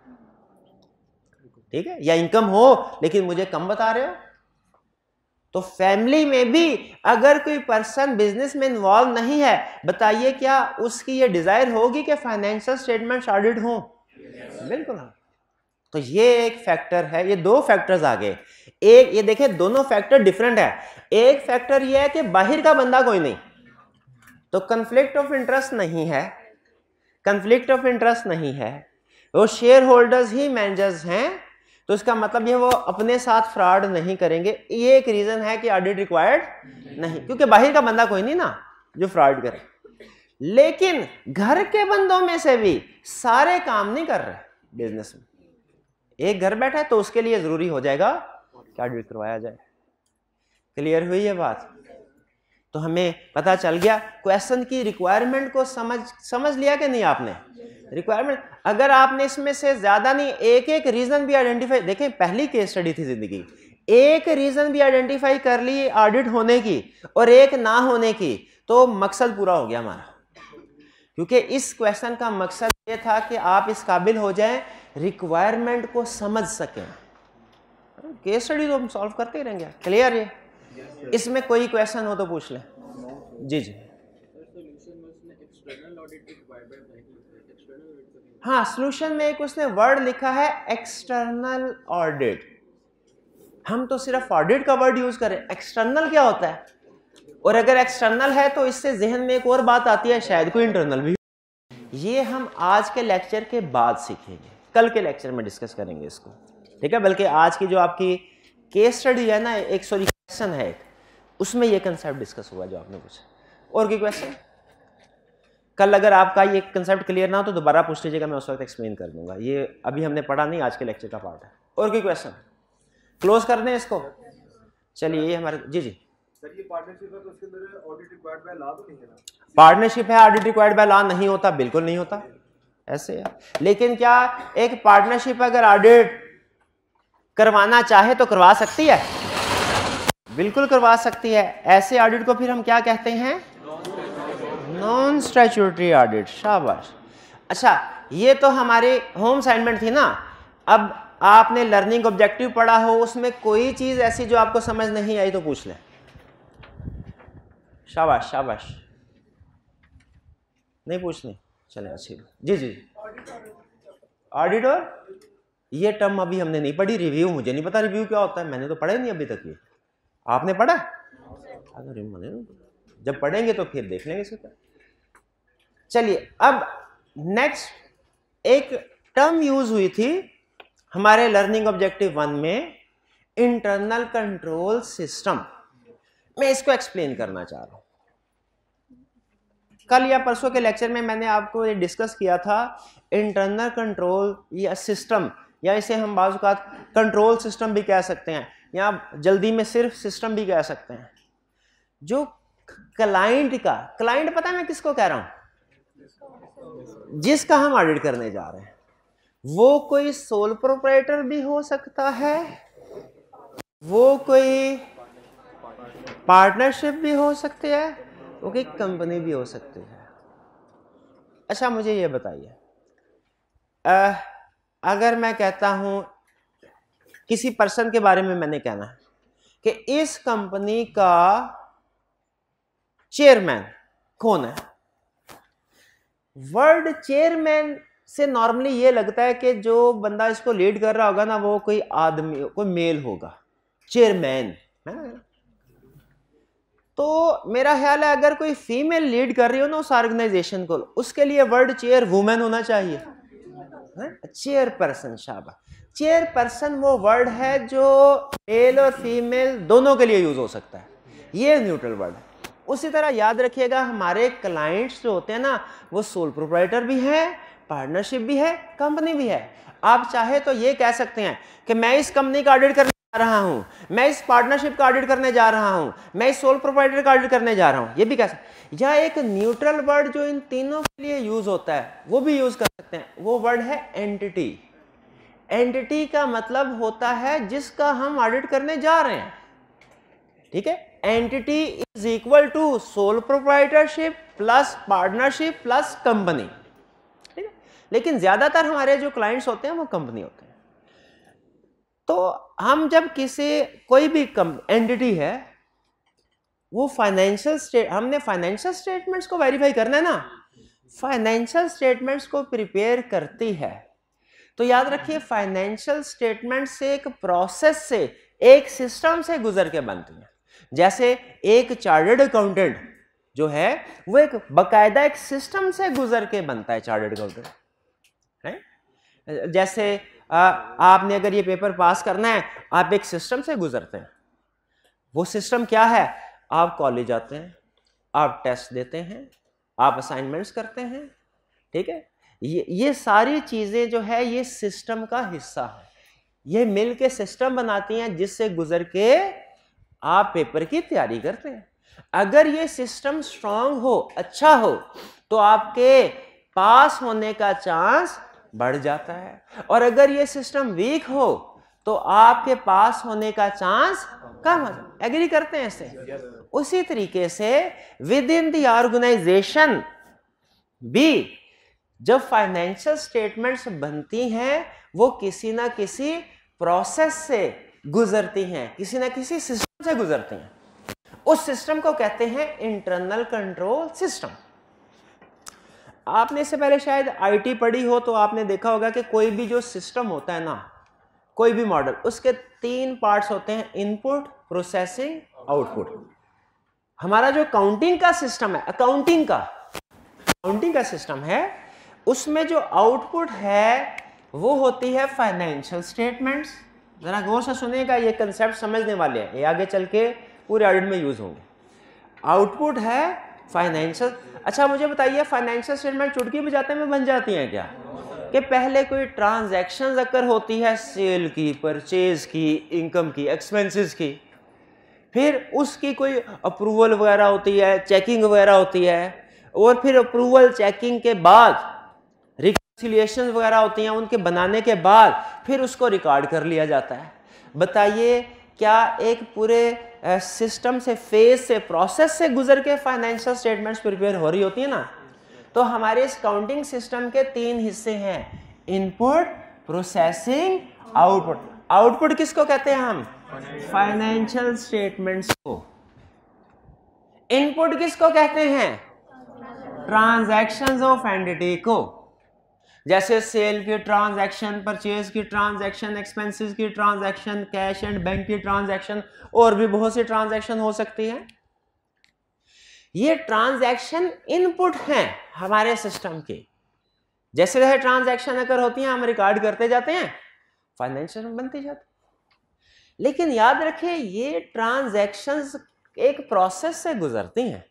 ठीक है, या इनकम हो लेकिन मुझे कम बता रहे हो। तो फैमिली में भी अगर कोई पर्सन बिजनेस में इन्वॉल्व नहीं है, बताइए क्या उसकी ये डिजायर होगी कि फाइनेंशियल स्टेटमेंट्स ऑडिट हों? बिल्कुल हाँ। तो ये एक फैक्टर है, ये दो फैक्टर्स आ गए। एक ये देखें, दोनों फैक्टर डिफरेंट है। एक फैक्टर ये है कि बाहर का बंदा कोई नहीं, तो कंफ्लिक्ट ऑफ इंटरेस्ट नहीं है, कंफ्लिक्ट ऑफ इंटरेस्ट नहीं है, वो शेयर होल्डर्स ही मैनेजर्स हैं, तो इसका मतलब ये वो अपने साथ फ्रॉड नहीं करेंगे। ये एक रीजन है कि ऑडिट रिक्वायर्ड नहीं, क्योंकि बाहर का बंदा कोई नहीं ना जो फ्रॉड करे। लेकिन घर के बंदों में से भी सारे काम नहीं कर रहे बिजनेस में, एक घर बैठा है तो उसके लिए जरूरी हो जाएगा कि ऑडिट करवाया जाए। क्लियर हुई ये बात? तो हमें पता चल गया क्वेश्चन की रिक्वायरमेंट को समझ समझ लिया कि नहीं आपने? रिक्वायरमेंट अगर आपने इसमें से ज्यादा नहीं, एक एक रीजन भी आइडेंटिफाई, देखें पहली केस स्टडी थी जिंदगी, एक रीजन भी आइडेंटिफाई कर ली ऑडिट होने की और एक ना होने की, तो मकसद पूरा हो गया हमारा। क्योंकि इस क्वेश्चन का मकसद ये था कि आप इस काबिल हो जाएं रिक्वायरमेंट को समझ सकें। केस स्टडी तो हम सॉल्व करते ही रहेंगे। क्लियर है? इसमें कोई क्वेश्चन हो तो पूछ लें। जी जी। हाँ, सॉल्यूशन में एक उसने वर्ड लिखा है एक्सटर्नल ऑडिट। हम तो सिर्फ ऑडिट का वर्ड यूज करें, एक्सटर्नल क्या होता है? और अगर एक्सटर्नल है तो इससे जहन में एक और बात आती है, शायद कोई इंटरनल भी। ये हम आज के लेक्चर के बाद सीखेंगे, कल के लेक्चर में डिस्कस करेंगे इसको, ठीक है। बल्कि आज की जो आपकी केस स्टडी है ना, एक सॉरी क्वेश्चन है एक, उसमें ये कंसेप्ट डिस्कस हुआ जो आपने पूछा। और कोई क्वेश्चन? कल अगर आपका ये कंसेप्ट क्लियर ना हो तो दोबारा पूछ लीजिएगा, मैं उस वक्त एक्सप्लेन कर दूंगा। ये अभी हमने पढ़ा नहीं, आज के लेक्चर का पार्ट है। और कोई क्वेश्चन? क्लोज कर दें इसको। चलिए ये हमारे जी जी सर, ये पार्टनरशिप है तो उसके अंदर ऑडिट रिक्वायर्ड बाय लॉ तो नहीं है ना? पार्टनरशिप है, ऑडिट रिक्वायर्ड बाय लॉ नहीं होता, बिल्कुल नहीं होता ऐसे है। लेकिन क्या एक पार्टनरशिप अगर ऑडिट करवाना चाहे तो करवा सकती है? बिल्कुल करवा सकती है। ऐसे ऑडिट को फिर हम क्या कहते हैं? Non statutory audit. शाबाश। अच्छा, ये तो हमारी होम असाइनमेंट थी ना। अब आपने लर्निंग ऑब्जेक्टिव पढ़ा हो, उसमें कोई चीज ऐसी जो आपको समझ नहीं आई तो पूछ लें। शाबाश शाबाश। नहीं पूछनी? चले अच्छी। जी जी ऑडिटर, ये टर्म अभी हमने नहीं पढ़ी। रिव्यू, मुझे नहीं पता रिव्यू क्या होता है, मैंने तो पढ़ा ही नहीं अभी तक। ये आपने पढ़ा? जब पढ़ेंगे तो फिर देख लेंगे इसको। चलिए, अब नेक्स्ट एक टर्म यूज हुई थी हमारे लर्निंग ऑब्जेक्टिव वन में, इंटरनल कंट्रोल सिस्टम। मैं इसको एक्सप्लेन करना चाह रहा हूं। कल या परसों के लेक्चर में मैंने आपको ये डिस्कस किया था, इंटरनल कंट्रोल या सिस्टम, या इसे हम बाज़ औक़ात कंट्रोल सिस्टम भी कह सकते हैं, या जल्दी में सिर्फ सिस्टम भी कह सकते हैं। जो क्लाइंट का, क्लाइंट पता है मैं किसको कह रहा हूं? जिसका हम ऑडिट करने जा रहे हैं। वो कोई सोल प्रोप्राइटर भी हो सकता है, वो कोई पार्टनरशिप भी हो सकती है, वो कोई कंपनी भी हो सकती है। अच्छा, मुझे ये बताइए, अगर मैं कहता हूं किसी पर्सन के बारे में मैंने कहना है कि इस कंपनी का चेयरमैन कौन है। वर्ड चेयरमैन से नॉर्मली ये लगता है कि जो बंदा इसको लीड कर रहा होगा ना, वो कोई आदमी, कोई मेल होगा, चेयरमैन है ना। तो मेरा ख्याल है अगर कोई फीमेल लीड कर रही हो ना उस ऑर्गेनाइजेशन को, उसके लिए वर्ड चेयर वुमेन होना चाहिए, चेयर पर्सन। शाबाश। चेयर पर्सन वो वर्ड है जो मेल और फीमेल दोनों के लिए यूज हो सकता है, ये न्यूट्रल वर्ड है। उसी तरह याद रखिएगा, हमारे क्लाइंट्स जो होते हैं ना, वो सोल प्रोप्राइटर भी है, पार्टनरशिप भी है, कंपनी भी है। आप चाहे तो ये कह सकते हैं कि मैं इस कंपनी का ऑडिट करने जा रहा हूं, मैं इस पार्टनरशिप का ऑडिट करने जा रहा हूं, मैं इस सोल प्रोप्राइटर का ऑडिट करने जा रहा हूं, ये भी कह सकते। या एक न्यूट्रल वर्ड जो इन तीनों के लिए यूज होता है वो भी यूज कर सकते हैं, वो वर्ड है एंटिटी। एंटिटी का मतलब होता है जिसका हम ऑडिट करने जा रहे हैं, ठीक है। Entity is equal to sole proprietorship plus partnership plus company, ठीक है। लेकिन ज्यादातर हमारे जो क्लाइंट्स होते हैं वो कंपनी होते हैं। तो हम जब किसी कोई भी एंटिटी है, वो फाइनेंशियल स्टेट, हमने फाइनेंशियल स्टेटमेंट्स को वेरीफाई करना है ना, फाइनेंशियल स्टेटमेंट्स को प्रिपेयर करती है। तो याद रखिए, फाइनेंशियल स्टेटमेंट से एक प्रोसेस से, एक सिस्टम से गुजर के बनती है। जैसे एक चार्टर्ड अकाउंटेंट जो है वो एक बकायदा एक सिस्टम से गुजर के बनता है, चार्टर्ड अकाउंटेंट है। जैसे आ, आपने अगर ये पेपर पास करना है, आप एक सिस्टम से गुजरते हैं। वो सिस्टम क्या है? आप कॉलेज आते हैं, आप टेस्ट देते हैं, आप असाइनमेंट्स करते हैं, ठीक है। ये ये सारी चीजें जो है ये सिस्टम का हिस्सा है, ये मिल के सिस्टम बनाती हैं जिससे गुजर के आप पेपर की तैयारी करते हैं। अगर ये सिस्टम स्ट्रांग हो, अच्छा हो, तो आपके पास होने का चांस बढ़ जाता है, और अगर ये सिस्टम वीक हो तो आपके पास होने का चांस कम हो जाता है। एग्री करते हैं इससे? उसी तरीके से विद इन द ऑर्गेनाइजेशन भी जब फाइनेंशियल स्टेटमेंट्स बनती हैं, वो किसी ना किसी प्रोसेस से गुजरती हैं, किसी ना किसी सिस्टम से गुजरती हैं। उस सिस्टम को कहते हैं इंटरनल कंट्रोल सिस्टम। आपने इससे पहले शायद आईटी पढ़ी हो तो आपने देखा होगा कि कोई भी जो सिस्टम होता है ना, कोई भी मॉडल, उसके तीन पार्ट्स होते हैं, इनपुट, प्रोसेसिंग, आउटपुट। हमारा जो काउंटिंग का सिस्टम है, अकाउंटिंग का अकाउंटिंग का सिस्टम है, उसमें जो आउटपुट है वो होती है फाइनेंशियल स्टेटमेंट्स। जरा गौर से सुनिएगा, ये कंसेप्ट समझने वाले हैं, ये आगे चल के पूरे ऑडिट में यूज होंगे। आउटपुट है फाइनेंशियल। अच्छा मुझे बताइए, फाइनेंशियल स्टेटमेंट चुटकी बजाते में बन जाती हैं क्या? कि पहले कोई ट्रांजैक्शन अगर होती है, सेल की, परचेज की, इनकम की, एक्सपेंसेस की, फिर उसकी कोई अप्रूवल वगैरह होती है, चेकिंग वगैरह होती है, और फिर अप्रूवल चेकिंग के बाद रिकन्सिलिएशन वगैरह होती हैं, उनके बनाने के बाद फिर उसको रिकॉर्ड कर लिया जाता है। बताइए क्या एक पूरे सिस्टम से, फेज से, प्रोसेस से गुजर के फाइनेंशियल स्टेटमेंट्स प्रिपेयर हो रही होती है ना? तो हमारे इस काउंटिंग सिस्टम के तीन हिस्से हैं, इनपुट, प्रोसेसिंग, आउटपुट। आउटपुट किसको कहते हैं हम? फाइनेंशियल स्टेटमेंट्स को। इनपुट किसको कहते हैं? ट्रांजैक्शंस ऑफ एंटिटी को। जैसे सेल की ट्रांजैक्शन, परचेज की ट्रांजैक्शन, एक्सपेंसेस की ट्रांजैक्शन, कैश एंड बैंक की ट्रांजैक्शन, और भी बहुत सी ट्रांजैक्शन हो सकती है। ये ट्रांजैक्शन इनपुट हैं हमारे सिस्टम के। जैसे जैसे ट्रांजैक्शन अगर होती हैं हम रिकॉर्ड करते जाते हैं, फाइनेंशियल बनती जाती। लेकिन याद रखिए ये ट्रांजैक्शंस एक प्रोसेस से गुजरती हैं,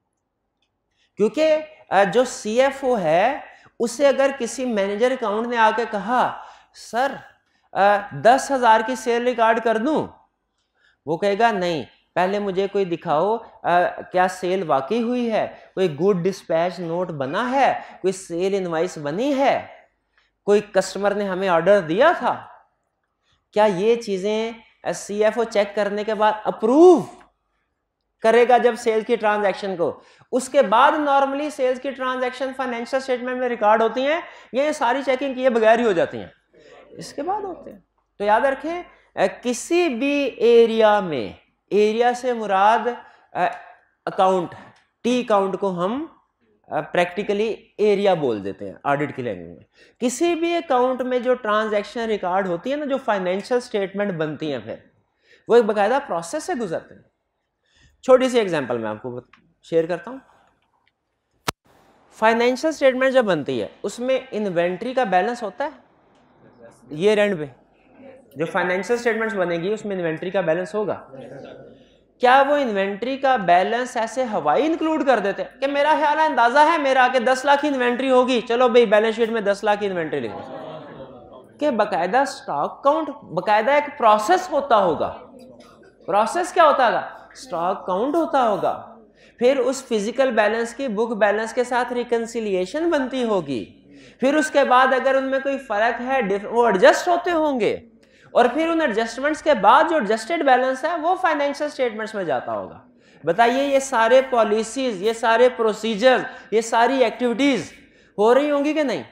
क्योंकि जो सीएफओ है उसे अगर किसी मैनेजर अकाउंट ने आके कहा सर दस हजार की सेल रिकॉर्ड कर दूं, वो कहेगा नहीं, पहले मुझे कोई दिखाओ आ, क्या सेल वाकई हुई है, कोई गुड डिस्पैच नोट बना है, कोई सेल इनवाइस बनी है, कोई कस्टमर ने हमें ऑर्डर दिया था। क्या ये चीजें सीएफओ चेक करने के बाद अप्रूव करेगा जब सेल्स की ट्रांजैक्शन को? उसके बाद नॉर्मली सेल्स की ट्रांजैक्शन फाइनेंशियल स्टेटमेंट में रिकॉर्ड होती हैं, ये सारी चेकिंग किए बगैर ही हो जाती हैं, इसके बाद होते हैं। तो याद रखें, किसी भी एरिया में, एरिया से मुराद अकाउंट, टी अकाउंट को हम प्रैक्टिकली एरिया बोल देते हैं ऑडिट की लैंग्वेज में। किसी भी अकाउंट में जो ट्रांजैक्शन रिकॉर्ड होती है ना, जो फाइनेंशियल स्टेटमेंट बनती हैं, फिर वो एक बकायदा प्रोसेस से गुजरते हैं। छोटी सी एग्जांपल मैं आपको शेयर करता हूं। फाइनेंशियल स्टेटमेंट जब बनती है उसमें इन्वेंट्री का बैलेंस होता है, ईयर एंड पे जो फाइनेंशियल स्टेटमेंट्स बनेगी उसमें इन्वेंट्री का बैलेंस होगा। क्या वो इन्वेंट्री का बैलेंस ऐसे हवाई इंक्लूड कर देते हैं कि मेरा ख्याल है, अंदाजा है मेरा कि दस लाख की इन्वेंट्री होगी, चलो भाई बैलेंस शीट में दस लाख की इन्वेंट्री लिखो? कि बकायदा स्टॉक काउंट, बकायदा एक प्रोसेस होता होगा। प्रोसेस क्या होता होगा? स्टॉक काउंट होता होगा, फिर उस फिजिकल बैलेंस की बुक बैलेंस के साथ रिकंसिलिएशन बनती होगी, फिर उसके बाद अगर उनमें कोई फर्क है वो एडजस्ट होते होंगे, और फिर उन एडजस्टमेंट्स के बाद जो एडजस्टेड बैलेंस है वो फाइनेंशियल स्टेटमेंट्स में जाता होगा। बताइए ये सारे पॉलिसीज, ये सारे प्रोसीजर्स, ये सारी एक्टिविटीज हो रही होंगी कि नहीं?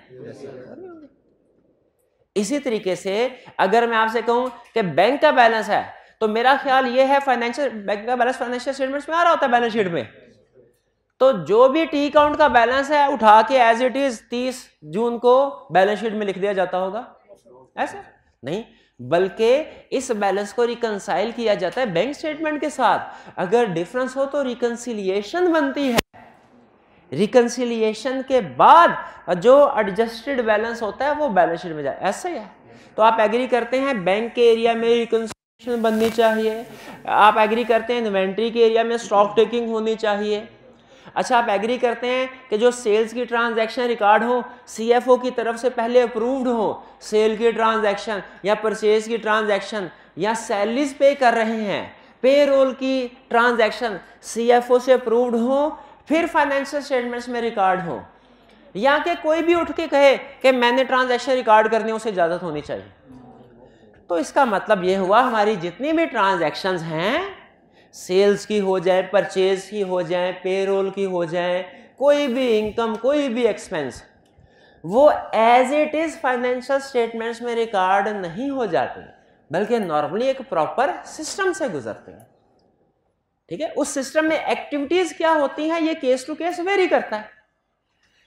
इसी तरीके से अगर मैं आपसे कहूं कि बैंक का बैलेंस है, तो मेरा ख्याल ये है फाइनेंशियल, बैंक का बैलेंस फाइनेंशियल स्टेटमेंट्स में आ रहा होता है बैलेंस शीट में, तो जो भी टी अकाउंट का बैलेंस है उठा के एज इट इज तीस जून को बैलेंस शीट में लिख दिया जाता होगा? ऐसा नहीं, बल्कि इस बैलेंस को रिकंसाइल किया जाता है बैंक स्टेटमेंट के साथ। अगर डिफरेंस हो तो रिकंसिलिएशन बनती है, रिकंसिलिएशन के बाद जो एडजस्टेड बैलेंस होता है वो बैलेंस शीट में जाए। ऐसा ही है। तो आप एग्री करते हैं बैंक के एरिया में रिकंसिलिएशन बननी चाहिए, आप एग्री करते हैं इन्वेंट्री के एरिया में स्टॉक टेकिंग होनी चाहिए। अच्छा, आप एग्री करते हैं कि जो सेल्स की ट्रांजैक्शन रिकॉर्ड हो सीएफओ की तरफ से पहले अप्रूव्ड हो, सेल की ट्रांजैक्शन या परचेज की ट्रांजैक्शन या सैलरीज पे कर रहे हैं, पेरोल की ट्रांजैक्शन सीएफओ से अप्रूव्ड हो, फिर फाइनेंशियल स्टेटमेंट्स में रिकॉर्ड हो, या कि कोई भी उठ के कहे कि मैंने ट्रांजैक्शन रिकॉर्ड करनी है, उसे इजाजत होनी चाहिए। तो इसका मतलब यह हुआ हमारी जितनी भी ट्रांजैक्शंस हैं, सेल्स की हो जाए, परचेज की हो जाए, पेरोल की हो जाए, कोई भी इनकम, कोई भी एक्सपेंस, वो as it is financial statements में रिकॉर्ड नहीं हो जाते, बल्कि नॉर्मली एक प्रॉपर सिस्टम से गुजरते हैं। ठीक है, उस सिस्टम में एक्टिविटीज क्या होती हैं ये केस टू केस वेरी करता है।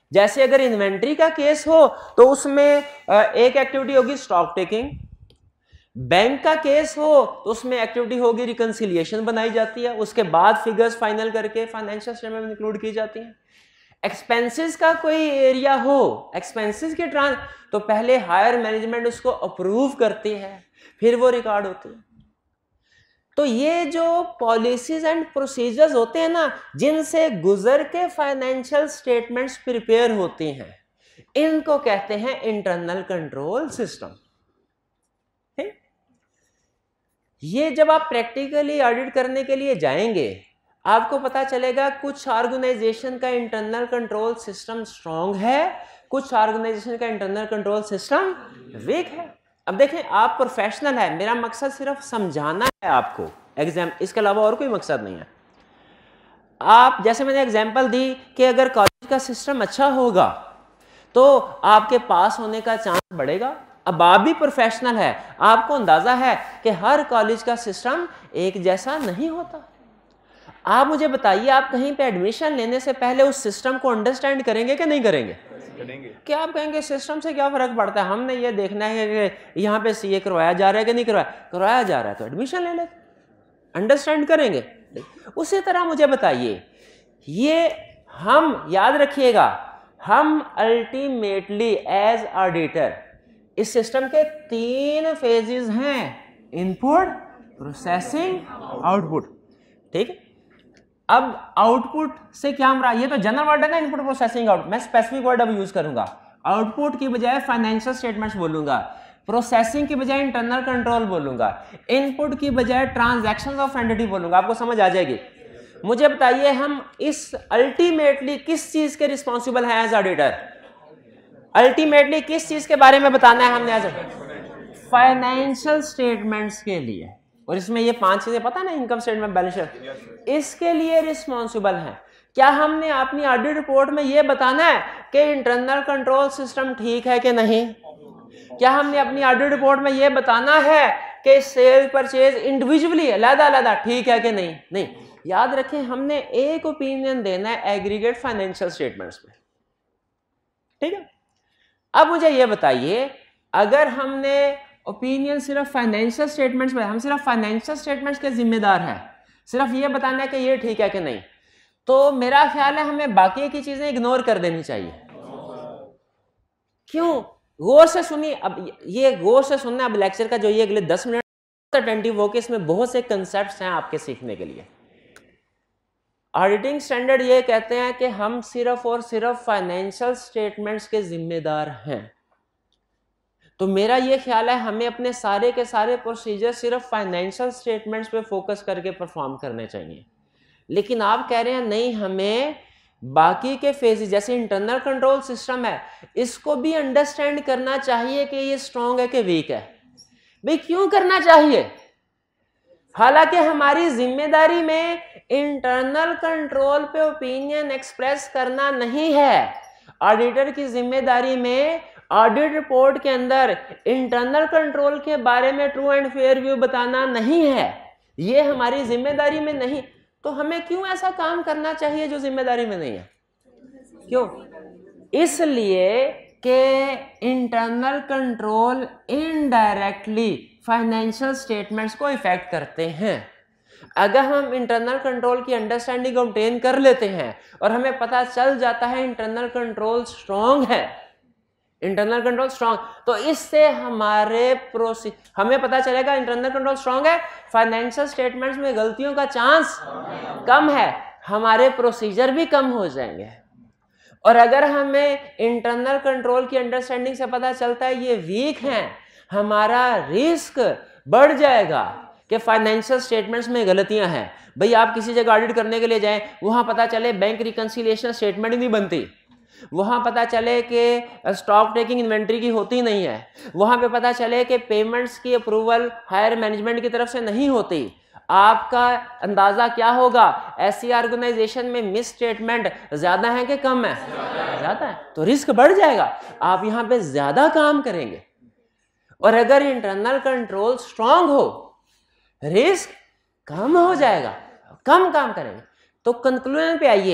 जैसे अगर इन्वेंट्री का केस हो तो उसमें एक एक्टिविटी होगी स्टॉक टेकिंग, बैंक का केस हो तो उसमें एक्टिविटी होगी रिकंसिलिएशन बनाई जाती है, उसके बाद फिगर्स फाइनल करके फाइनेंशियल स्टेटमेंट में इंक्लूड की जाती हैं। एक्सपेंसेस का कोई एरिया हो, एक्सपेंसेस के ट्रांस तो पहले हायर मैनेजमेंट उसको अप्रूव करती है, फिर वो रिकॉर्ड होती है। तो ये जो पॉलिसीज एंड प्रोसीजर्स होते हैं ना, जिनसे गुजर के फाइनेंशियल स्टेटमेंट्स प्रिपेयर होती हैं, इनको कहते हैं इंटरनल कंट्रोल सिस्टम। ये जब आप प्रैक्टिकली ऑडिट करने के लिए जाएंगे, आपको पता चलेगा कुछ ऑर्गेनाइजेशन का इंटरनल कंट्रोल सिस्टम स्ट्रांग है, कुछ ऑर्गेनाइजेशन का इंटरनल कंट्रोल सिस्टम वीक है। अब देखें, आप प्रोफेशनल है, मेरा मकसद सिर्फ समझाना है आपको एग्जाम, इसके अलावा और कोई मकसद नहीं है। आप जैसे मैंने एग्जांपल दी कि अगर कॉलेज का सिस्टम अच्छा होगा तो आपके पास होने का चांस बढ़ेगा। अब आप भी प्रोफेशनल है, आपको अंदाजा है कि हर कॉलेज का सिस्टम एक जैसा नहीं होता। आप मुझे बताइए, आप कहीं पे एडमिशन लेने से पहले उस सिस्टम को अंडरस्टैंड करेंगे कि नहीं करेंगे? करेंगे। क्या आप कहेंगे सिस्टम से क्या फर्क पड़ता है, हमने ये देखना है कि यहाँ पे सीए करवाया जा रहा है कि नहीं करवाया करवाया जा रहा है तो एडमिशन ले लेते, अंडरस्टैंड करेंगे। उसी तरह मुझे बताइए, ये हम याद रखिएगा, हम अल्टीमेटली एज ऑडिटर इस सिस्टम के तीन फेजेस हैं, इनपुट, प्रोसेसिंग, आउटपुट। ठीक है, अब आउटपुट से क्या हम रहा, ये तो जनरल वर्ड है ना, इनपुट, प्रोसेसिंग, आउटपुट। मैं स्पेसिफिक वर्ड अब यूज करूंगा, आउटपुट की बजाय फाइनेंशियल स्टेटमेंट्स बोलूंगा, प्रोसेसिंग की बजाय इंटरनल कंट्रोल बोलूंगा, इनपुट की बजाय ट्रांजैक्शंस ऑफ एंटिटी बोलूंगा। आपको समझ आ जाएगी। मुझे बताइए, हम इस अल्टीमेटली किस चीज के रिस्पॉन्सिबल हैं एज ऑडिटर? अल्टीमेटली किस चीज के बारे में बताना है हमने? एज फाइनेंशियल स्टेटमेंट्स के लिए। और इसमें ये पांच चीजें पता ना, इनकम स्टेटमेंट, बैलेंस शीट, इसके लिए रिस्पॉन्सिबल है। क्या हमने अपनी ऑडिट रिपोर्ट में ये बताना है कि इंटरनल कंट्रोल सिस्टम ठीक है कि नहीं? क्या हमने अपनी ऑडिट रिपोर्ट में ये बताना है कि सेल परचेज इंडिविजुअली अलग अलग ठीक है कि नहीं? नहीं, याद रखें, हमने एक ओपिनियन देना है एग्रीगेट फाइनेंशियल स्टेटमेंट्स पे। ठीक है, अब मुझे ये बताइए, अगर हमने ओपिनियन सिर्फ फाइनेंशियल स्टेटमेंट्स पे, हम सिर्फ फाइनेंशियल स्टेटमेंट्स के जिम्मेदार हैं, सिर्फ ये बताना है कि ये ठीक है कि नहीं, तो मेरा ख्याल है हमें बाकी की चीजें इग्नोर कर देनी चाहिए। क्यों? गौर से सुनिए, अब ये गौर से सुनना, अब लेक्चर का जो ये अगले दस मिनट अटेंटिव होके, इसमें बहुत से कंसेप्ट्स हैं आपके सीखने के लिए। ऑडिटिंग स्टैंडर्ड ये कहते हैं कि हम सिर्फ और सिर्फ फाइनेंशियल स्टेटमेंट्स के जिम्मेदार हैं। तो मेरा ये ख्याल है हमें अपने सारे के सारे प्रोसीजर सिर्फ फाइनेंशियल स्टेटमेंट्स पे फोकस करके परफॉर्म करने चाहिए। लेकिन आप कह रहे हैं नहीं, हमें बाकी के फेजेस जैसे इंटरनल कंट्रोल सिस्टम है, इसको भी अंडरस्टैंड करना चाहिए कि ये स्ट्रांग है कि वीक है। भाई क्यों करना चाहिए? हालांकि हमारी जिम्मेदारी में इंटरनल कंट्रोल पे ओपिनियन एक्सप्रेस करना नहीं है। ऑडिटर की जिम्मेदारी में ऑडिट रिपोर्ट के अंदर इंटरनल कंट्रोल के बारे में ट्रू एंड फेयर व्यू बताना नहीं है, ये हमारी जिम्मेदारी में नहीं। तो हमें क्यों ऐसा काम करना चाहिए जो जिम्मेदारी में नहीं है? क्यों? इसलिए कि internal control indirectly financial statements को इफेक्ट करते हैं। अगर हम इंटरनल कंट्रोल की अंडरस्टैंडिंग ऑब्टेन कर लेते हैं और हमें पता चल जाता है इंटरनल कंट्रोल स्ट्रांग है, इंटरनल कंट्रोल स्ट्रांग, तो इससे हमारे प्रोसी हमें पता चलेगा इंटरनल कंट्रोल स्ट्रांग है, फाइनेंशियल स्टेटमेंट्स में गलतियों का चांस कम है, हमारे प्रोसीजर भी कम हो जाएंगे। और अगर हमें इंटरनल कंट्रोल की अंडरस्टैंडिंग से पता चलता है ये वीक हैं, हमारा रिस्क बढ़ जाएगा कि फाइनेंशियल स्टेटमेंट्स में गलतियां हैं। भाई आप किसी जगह ऑडिट करने के लिए जाएं, वहां पता चले बैंक रिकंसिलिएशन स्टेटमेंट ही नहीं बनती, वहां पता चले कि स्टॉक टेकिंग इन्वेंट्री की होती नहीं है, वहां पे पता चले कि पेमेंट्स की अप्रूवल हायर मैनेजमेंट की तरफ से नहीं होती, आपका अंदाजा क्या होगा? ऐसी ऑर्गेनाइजेशन में मिस स्टेटमेंट ज्यादा है कि कम है? ज्यादा है, तो रिस्क बढ़ जाएगा, आप यहां पे ज्यादा काम करेंगे। और अगर इंटरनल कंट्रोल स्ट्रांग हो, रिस्क कम हो जाएगा, कम काम करेंगे। तो कंक्लूजन पे आइए,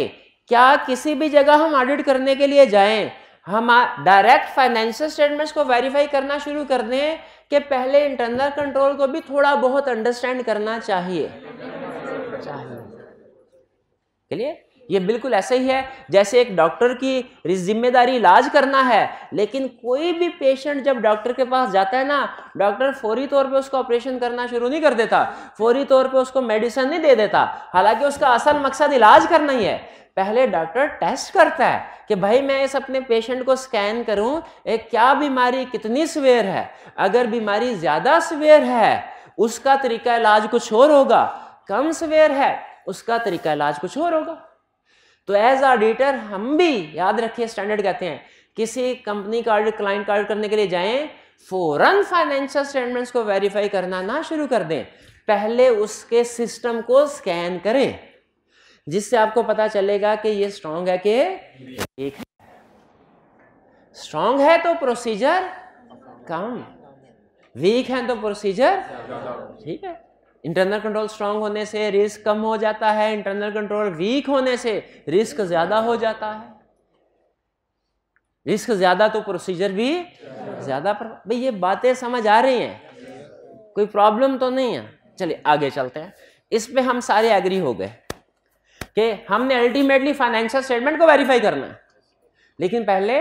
क्या किसी भी जगह हम ऑडिट करने के लिए जाएं, हम डायरेक्ट फाइनेंशियल स्टेटमेंट्स को वेरीफाई करना शुरू कर दें कि पहले इंटरनल कंट्रोल को भी थोड़ा बहुत अंडरस्टैंड करना चाहिए चाहिए चलिए, ये बिल्कुल ऐसे ही है जैसे एक डॉक्टर की जिम्मेदारी इलाज करना है, लेकिन कोई भी पेशेंट जब डॉक्टर के पास जाता है ना, डॉक्टर फौरी तौर पे उसको ऑपरेशन करना शुरू नहीं कर देता, फौरी तौर पे उसको मेडिसिन नहीं दे देता, हालांकि उसका असल मकसद इलाज करना ही है। पहले डॉक्टर टेस्ट करता है कि भाई मैं इस अपने पेशेंट को स्कैन करूं, एक क्या बीमारी कितनी सीवियर है, अगर बीमारी ज्यादा सीवियर है उसका तरीका इलाज कुछ और होगा, कम सीवियर है उसका तरीका इलाज कुछ और होगा। तो एज ऑडिटर हम भी याद रखिए, स्टैंडर्ड कहते हैं किसी कंपनी का ऑडिट, क्लाइंट का ऑडिट करने के लिए जाएं, फौरन फाइनेंशियल स्टेटमेंट्स को वेरीफाई करना ना शुरू कर दें, पहले उसके सिस्टम को स्कैन करें, जिससे आपको पता चलेगा कि ये स्ट्रांग है कि वीक है। स्ट्रांग है तो प्रोसीजर कम, वीक है तो प्रोसीजर ठीक है। इंटरनल कंट्रोल स्ट्रांग होने से रिस्क कम हो जाता है, इंटरनल कंट्रोल वीक होने से रिस्क ज्यादा हो जाता है। रिस्क ज्यादा तो प्रोसीजर भी ज्यादा। भाई ये बातें समझ आ रही हैं, कोई प्रॉब्लम तो नहीं है। चलिए आगे चलते हैं। इस पे हम सारे एग्री हो गए कि हमने अल्टीमेटली फाइनेंशियल स्टेटमेंट को वेरीफाई करना है, लेकिन पहले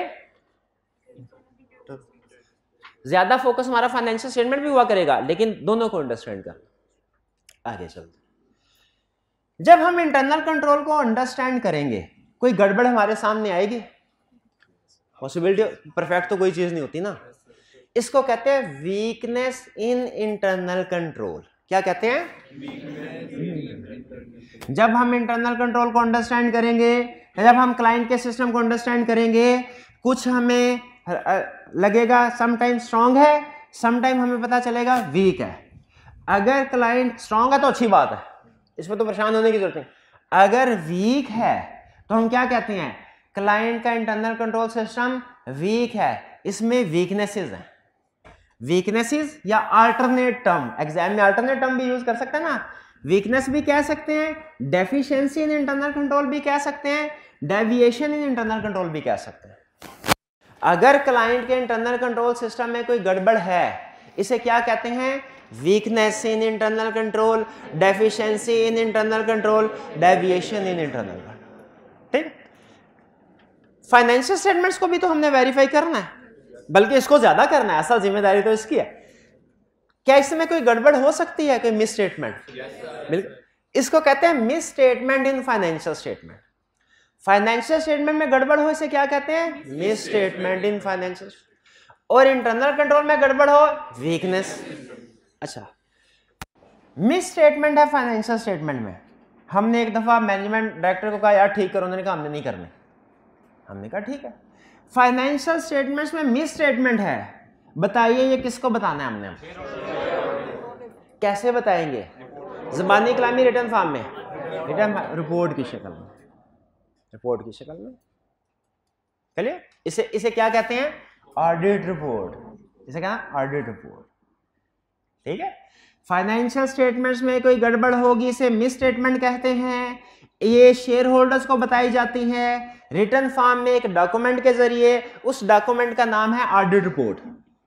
ज्यादा फोकस हमारा फाइनेंशियल स्टेटमेंट भी हुआ करेगा, लेकिन दोनों को अंडरस्टैंड करना। आगे चलते। जब हम इंटरनल कंट्रोल को अंडरस्टैंड करेंगे, कोई गड़बड़ हमारे सामने आएगी, पॉसिबिलिटी, परफेक्ट तो कोई चीज नहीं होती ना। इसको कहते हैं वीकनेस इन इंटरनल कंट्रोल। क्या कहते हैं? जब हम इंटरनल कंट्रोल को अंडरस्टैंड करेंगे, जब हम क्लाइंट के सिस्टम को अंडरस्टैंड करेंगे, कुछ हमें लगेगा समटाइम स्ट्रांग है, समटाइम हमें पता चलेगा वीक है। अगर क्लाइंट स्ट्रांग है तो अच्छी बात है, इसमें तो परेशान होने की जरूरत नहीं। अगर वीक है तो हम क्या कहते हैं? क्लाइंट का इंटरनल कंट्रोल सिस्टम वीक है, इसमें वीकनेसेस हैं। वीकनेसेस या अल्टरनेट टर्म, एग्जाम में अल्टरनेट टर्म भी यूज कर सकते हैं ना। वीकनेस भी कह सकते हैं, डेफिशिएंसी इन इंटरनल कंट्रोल भी कह सकते हैं, डेविएशन इन इंटरनल कंट्रोल भी कह सकते हैं। अगर क्लाइंट के इंटरनल कंट्रोल सिस्टम में कोई गड़बड़ है, इसे क्या कहते हैं? Weakness in internal control, deficiency in internal control, deviation in internal control. ठीक। फाइनेंशियल स्टेटमेंट्स को भी तो हमने वेरीफाई करना है, बल्कि इसको ज्यादा करना है, असल जिम्मेदारी तो इसकी है। क्या इसमें कोई गड़बड़ हो सकती है? कोई मिस स्टेटमेंट? बिल्कुल। इसको कहते हैं misstatement in financial statement. Financial statement में गड़बड़ हो इसे क्या कहते हैं? Misstatement in financial. और इंटरनल कंट्रोल में गड़बड़ हो, वीकनेस। अच्छा, मिस स्टेटमेंट है फाइनेंशियल स्टेटमेंट में। हमने एक दफा मैनेजमेंट डायरेक्टर को कहा यार ठीक करो, उन्होंने कहा हमने नहीं करने। हमने कहा ठीक है। फाइनेंशियल स्टेटमेंट्स में मिस स्टेटमेंट है, बताइए ये किसको बताना है हमने? कैसे बताएंगे? ज़बानी कलामी रिटर्न फॉर्म में, रिटर्न रिपोर्ट की शक्ल में, रिपोर्ट की शक्ल में। चलिए, इसे इसे क्या कहते हैं? Audit report. इसे क्या? Audit report. ठीक है। फाइनेंशियल स्टेटमेंट्स में कोई गड़बड़ होगी, इसे मिस स्टेटमेंट कहते हैं। ये शेयर होल्डर्स को बताई जाती है रिटर्न फॉर्म में एक डॉक्यूमेंट के जरिए। उस डॉक्यूमेंट का नाम है audit report.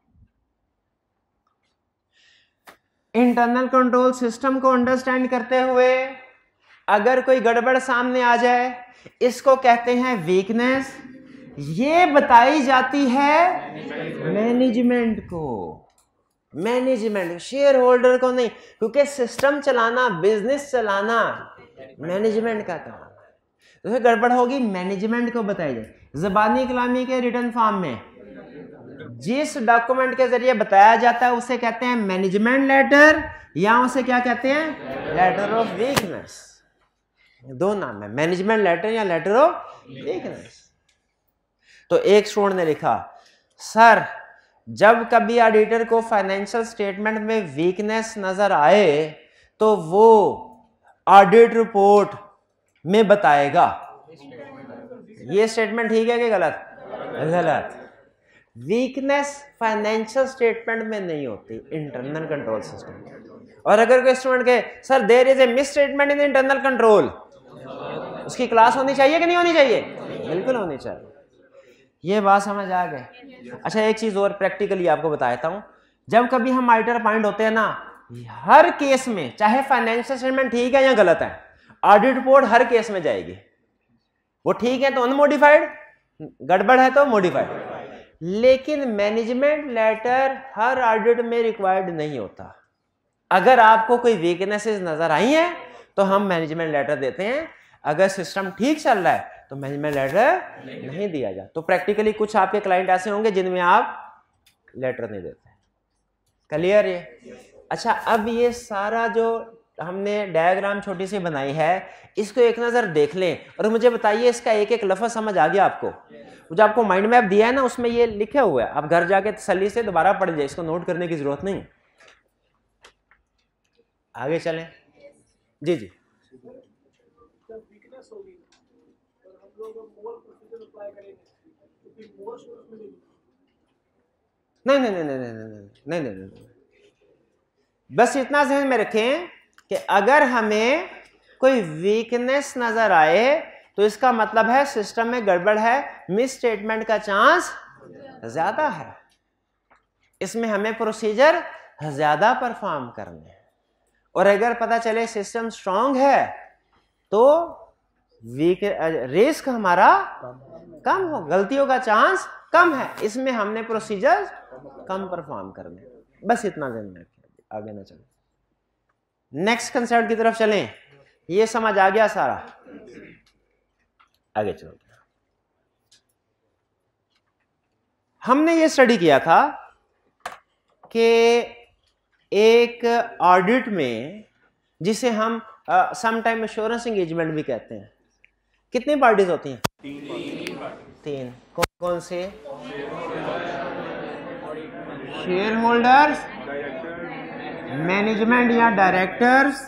Internal control system को अंडरस्टैंड करते हुए अगर कोई गड़बड़ सामने आ जाए, इसको कहते हैं वीकनेस। ये बताई जाती है मैनेजमेंट को, मैनेजमेंट, शेयर होल्डर को नहीं, क्योंकि सिस्टम चलाना, बिजनेस चलाना मैनेजमेंट का काम है। तो गड़बड़ होगी, मैनेजमेंट को बताई जाए। ज़बानी कलामी के रिटर्न फॉर्म में जिस डॉक्यूमेंट के जरिए बताया जाता है उसे कहते हैं मैनेजमेंट लेटर, या उसे क्या कहते हैं? Letter of weakness. दो नाम है, मैनेजमेंट लेटर या लेटर ऑफ वीकनेस। तो एक स्टूडेंट ने लिखा, सर जब कभी ऑडिटर को फाइनेंशियल स्टेटमेंट में वीकनेस नजर आए तो वो ऑडिट रिपोर्ट में बताएगा। ये स्टेटमेंट ठीक है कि गलत? गलत। वीकनेस फाइनेंशियल स्टेटमेंट में नहीं होती, इंटरनल कंट्रोल सिस्टम। और अगर कोई स्टूडेंट कहे sir there is a misstatement in internal control, उसकी क्लास होनी चाहिए कि नहीं होनी चाहिए? बिल्कुल होनी चाहिए। ये बात समझ आ गई। अच्छा एक चीज और प्रैक्टिकली आपको बताता हूं, जब कभी हम ऑडिटर अपॉइंट होते हैं ना, हर केस में चाहे फाइनेंशियल स्टेटमेंट ठीक है या गलत है, ऑडिट रिपोर्ट हर केस में जाएगी। वो ठीक है तो अनमोडिफाइड, गड़बड़ है तो मॉडिफाइड। लेकिन मैनेजमेंट लेटर हर ऑडिट में रिक्वायर्ड नहीं होता। अगर आपको कोई वीकनेसेस नजर आई हैं तो हम मैनेजमेंट लेटर देते हैं, अगर सिस्टम ठीक चल रहा है तो मैनेजमेंट लेटर नहीं, नहीं दिया जाता। तो प्रैक्टिकली कुछ आपके क्लाइंट ऐसे होंगे जिनमें आप लेटर नहीं देते। क्लियर ये? अच्छा अब ये सारा जो हमने डायग्राम छोटी सी बनाई है, इसको एक नजर देख लें और मुझे बताइए इसका एक एक लफ्ज समझ आ गया आपको? जो आपको माइंड मैप दिया है ना, उसमें ये लिखा हुआ है, आप घर जाके तसल्ली से दोबारा पढ़ लीजिए, इसको नोट करने की जरूरत नहीं। आगे चलें जी जी। नहीं नहीं नहीं नहीं नहीं नहीं नहीं नहीं, बस इतना ध्यान में रखें कि अगर हमें कोई वीकनेस नजर आए तो इसका मतलब है सिस्टम में गड़बड़ है, मिस स्टेटमेंट का चांस ज्यादा है, इसमें हमें प्रोसीजर ज्यादा परफॉर्म करने हैं। और अगर पता चले सिस्टम स्ट्रांग है तो वीक रिस्क हमारा कम हो, गलतियों का चांस कम है, इसमें हमने प्रोसीजर कम परफॉर्म करने। बस इतना ध्यान में रखें, आगे ना चलें। नेक्स्ट कंसेप्ट की तरफ चलें। ये समझ आ गया सारा, आगे चलो। हमने ये स्टडी किया था कि एक ऑडिट में, जिसे हम सम टाइम एश्योरेंस एंगेजमेंट भी कहते हैं, कितनी पार्टीज होती हैं? तीन, तीन। कौन कौन से? शेयर होल्डर्स, मैनेजमेंट या डायरेक्टर्स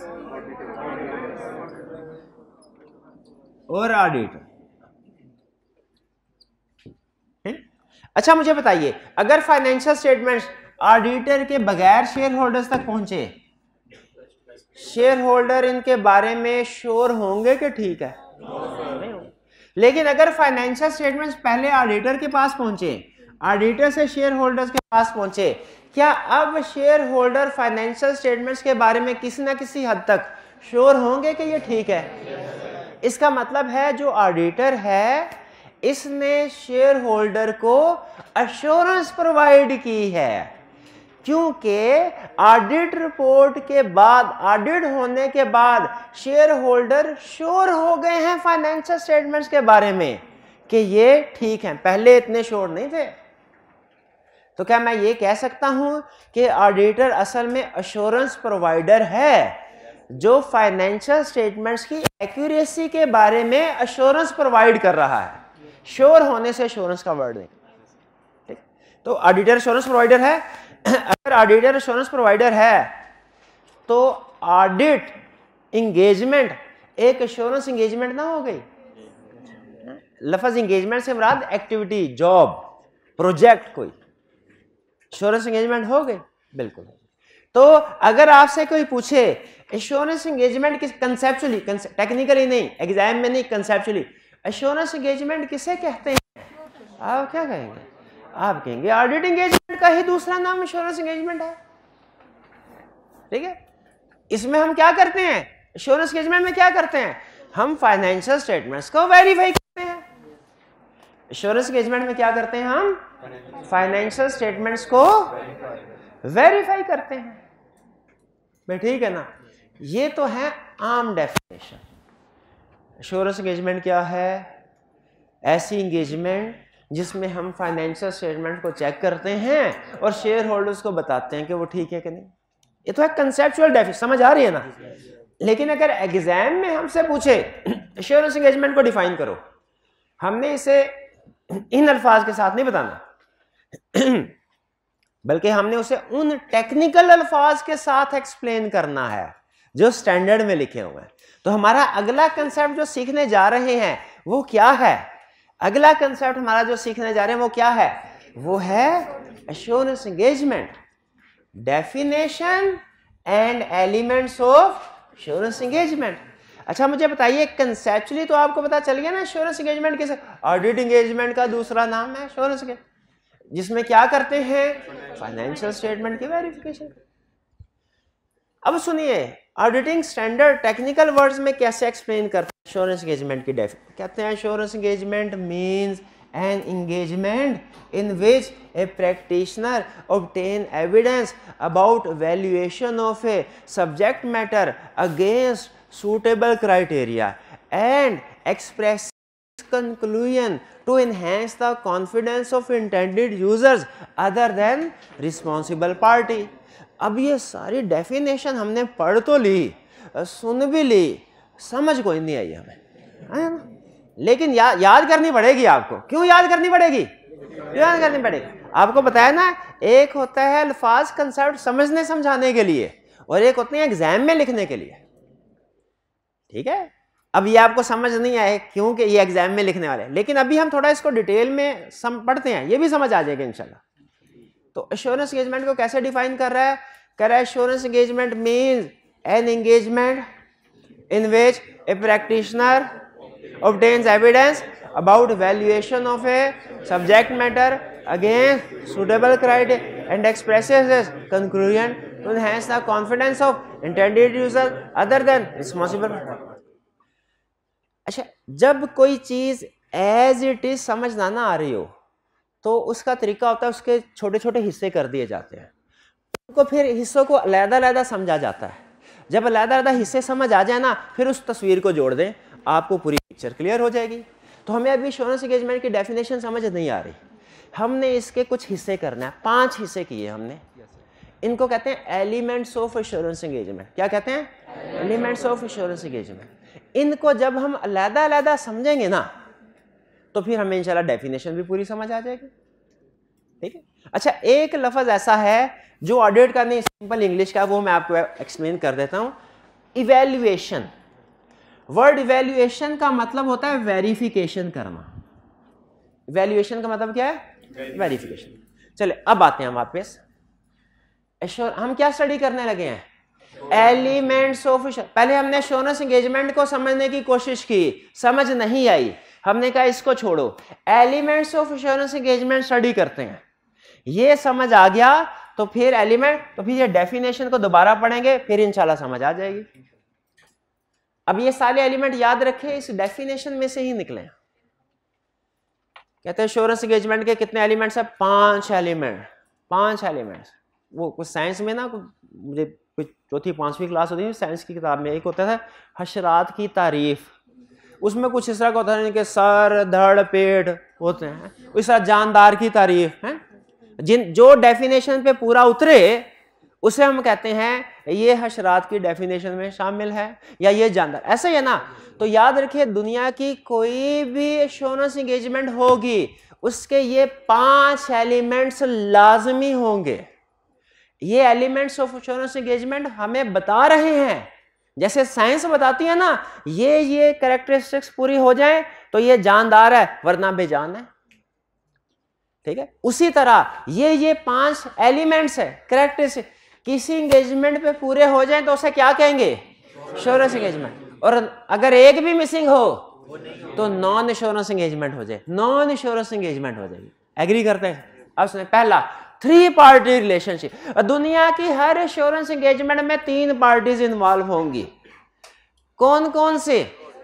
और ऑडिटर। अच्छा मुझे बताइए, अगर फाइनेंशियल स्टेटमेंट्स ऑडिटर के बगैर शेयर होल्डर्स तक पहुंचे, शेयर होल्डर इनके बारे में श्योर होंगे कि ठीक है? नहीं होंगे। लेकिन अगर फाइनेंशियल स्टेटमेंट्स पहले ऑडिटर के पास पहुंचे, ऑडिटर से शेयर होल्डर्स के पास पहुंचे, क्या अब शेयर होल्डर फाइनेंशियल स्टेटमेंट्स के बारे में किसी ना किसी हद तक श्योर होंगे कि ये ठीक है? इसका मतलब है जो ऑडिटर है इसने शेयर होल्डर को अश्योरेंस प्रोवाइड की है, क्योंकि ऑडिट रिपोर्ट के बाद, ऑडिट होने के बाद शेयर होल्डर श्योर हो गए हैं फाइनेंशियल स्टेटमेंट्स के बारे में कि ये ठीक है, पहले इतने श्योर नहीं थे। तो क्या मैं ये कह सकता हूं कि ऑडिटर असल में अश्योरेंस प्रोवाइडर है जो फाइनेंशियल स्टेटमेंट्स की एक्यूरेसी के बारे में अश्योरेंस प्रोवाइड कर रहा है? श्योर होने से अश्योरेंस का वर्ड नहीं, ठीक? तो ऑडिटर अश्योरेंस प्रोवाइडर है। अगर ऑडिटर अश्योरेंस प्रोवाइडर है तो ऑडिट एंगेजमेंट एक अश्योरेंस एंगेजमेंट ना हो गई? लफ्ज एंगेजमेंट से मुराद एक्टिविटी, जॉब, प्रोजेक्ट, कोई अश्योरेंस एंगेजमेंट हो गई? बिल्कुल। तो अगर आपसे कोई पूछे एश्योरेंस एंगेजमेंट किस, कंसेप्चुअली, टेक्निकली नहीं, एग्जाम में नहीं, कंसेप्चुअली एश्योरेंस एंगेजमेंट किसे कहते हैं? आप क्या कहेंगे? आप कहेंगे ऑडिट एंगेजमेंट का ही दूसरा नाम एश्योरेंस एंगेजमेंट है, ठीक है? इसमें हम क्या करते हैं? एश्योरेंस एंगेजमेंट में क्या करते हैं? हम फाइनेंशियल स्टेटमेंट्स को वेरीफाई करते हैं। एश्योरेंस एंगेजमेंट में क्या करते हैं? हम फाइनेंशियल स्टेटमेंट्स को वेरीफाई करते हैं। भाई ठीक है ना? ये तो है आम डेफिनेशन। एश्योरेंस एंगेजमेंट क्या है? ऐसी एंगेजमेंट जिसमें हम फाइनेंशियल स्टेटमेंट को चेक करते हैं और शेयर होल्डर्स को बताते हैं कि वो ठीक है कि नहीं। ये तो है कंसेप्चुअल डेफिनेशन, समझ आ रही है ना? लेकिन अगर एग्जाम में हमसे पूछे एश्योरेंस एंगेजमेंट को डिफाइन करो, हमने इसे इन अल्फाज के साथ नहीं बताना, बल्कि हमने उसे उन टेक्निकल अल्फाज के साथ एक्सप्लेन करना है जो स्टैंडर्ड में लिखे हुए हैं। तो हमारा अगला कंसेप्ट जो सीखने जा रहे हैं वो क्या है? अगला कंसेप्ट हमारा जो सीखने जा रहे हैं वो क्या है? वो है assurance engagement, definition and elements of assurance engagement. अच्छा मुझे बताइए कंसेप्चुअली तो आपको पता चल गया ना एश्योरेंस एंगेजमेंट किसे, ऑडिट एंगेजमेंट का दूसरा नाम है एश्योरेंस, जिसमें क्या करते हैं, फाइनेंशियल स्टेटमेंट की वेरिफिकेशन। अब सुनिए ऑडिटिंग स्टैंडर्ड टेक्निकल वर्ड्स में कैसे एक्सप्लेन करते हैं एश्योरेंस एंगेजमेंट की डेफिनेशन। कहते हैं assurance engagement means an engagement in which a practitioner obtain evidence about valuation of a subject matter against suitable criteria and express conclusion to enhance the confidence of intended users other than responsible party। अब ये सारी definition हमने पढ़ तो ली, सुन भी ली, समझ कोई नहीं आई हमें, है ना? लेकिन या, याद करनी पड़ेगी आपको। क्यों याद करनी पड़ेगी? याद करनी पड़ेगी। आपको बताया ना, एक होता है अल्फाज कंसेप्ट समझने समझाने के लिए और एक होते हैं एग्जाम में लिखने के लिए। ठीक है, अब ये आपको समझ नहीं आए क्योंकि ये एग्जाम में लिखने वाले, लेकिन अभी हम थोड़ा इसको डिटेल में सम पढ़ते हैं, ये भी समझ आ जाएगा इंशाल्लाह। तो एश्योरेंस एंगेजमेंट को कैसे डिफाइन कर रहा है? कह रहा है assurance engagement means an engagement in which a practitioner obtains evidence about valuation of a subject matter against suitable criteria and expresses his conclusion to enhance the confidence of intended user other than responsible। अच्छा, जब कोई चीज as it is समझ ना ना आ रही हो तो उसका तरीका होता है उसके छोटे छोटे हिस्से कर दिए जाते हैं, उनको फिर हिस्सों को अलग-अलग समझा जाता है। जब अलग-अलग हिस्से समझ आ जाए ना, फिर उस तस्वीर को जोड़ दें, आपको पूरी पिक्चर क्लियर हो जाएगी। तो हमें अभी एश्योरेंस एंगेजमेंट की डेफिनेशन समझ नहीं आ रही, हमने इसके कुछ हिस्से करना है, पांच हिस्से किए हमने। इनको कहते हैं एलिमेंट्स ऑफ एश्योरेंस एंगेजमेंट। क्या कहते हैं? Elements of assurance engagement. इनको जब हम अलग-अलग समझेंगे ना तो फिर हमें इंशाल्लाह डेफिनेशन भी पूरी समझ आ जाएगी। ठीक है, अच्छा एक लफ्ज ऐसा है जो ऑडिट का नहीं, सिंपल इंग्लिश का, वो मैं आपको एक्सप्लेन कर देता हूं। इवैल्यूएशन, वर्ड इवैल्यूएशन का मतलब होता है वेरिफिकेशन करना। इवैल्यूएशन का मतलब क्या है? वेरिफिकेशन। चले अब आते हैं वापस, हम क्या स्टडी करने लगे हैं? Elements of. पहले हमने एश्योरेंस एंगेजमेंट को समझने की कोशिश की, समझ नहीं आई, हमने कहा इसको छोड़ो, elements of assurance engagement study करते हैं। ये समझ आ गया तो फिर एलिमेंट, तो फिर ये डेफिनेशन को दोबारा पढ़ेंगे, फिर इंशाल्लाह समझ आ जाएगी। अब ये सारे एलिमेंट याद रखें, इस डेफिनेशन में से ही निकले। कहते हैं एश्योरेंस एंगेजमेंट के कितने एलिमेंट्स हैं? पांच एलिमेंट। पांच एलिमेंट्स। वो कुछ साइंस में ना, मुझे कुछ चौथी पांचवी क्लास होती है साइंस की किताब में, एक होता था हशरात की तारीफ, उसमें कुछ इस तरह का होता है कि सर धड़ पेट होते हैं, इस तरह जानदार की तारीफ है। जिन जो डेफिनेशन पे पूरा उतरे उसे हम कहते हैं ये हशरात की डेफिनेशन में शामिल है या ये जानदार, ऐसे ही है ना। तो याद रखिए दुनिया की कोई भी एश्योरेंस एंगेजमेंट होगी उसके ये पांच एलिमेंट्स लाजमी होंगे। ये एलिमेंट्स ऑफ एश्योरेंस एंगेजमेंट हमें बता रहे हैं, जैसे साइंस बताती है ना, ये ये कैरेक्टरिस्टिक्स पूरी हो जाएं तो ये जानदार है वरना बेजान है। ठीक है, उसी तरह ये ये पांच एलिमेंट्स है, कैरेक्टरिस्टिक किसी एंगेजमेंट पे पूरे हो जाएं तो उसे क्या कहेंगे? Assurance engagement. और अगर एक भी मिसिंग हो तो नॉन एश्योरेंस एंगेजमेंट हो जाए, नॉन एश्योरेंस एंगेजमेंट हो जाएगी। एग्री करते हैं? अब सुने, पहला थ्री पार्टी रिलेशनशिप। दुनिया की हर एश्योरेंस एंगेजमेंट में तीन पार्टीज इन्वॉल्व होंगी। कौन कौन से?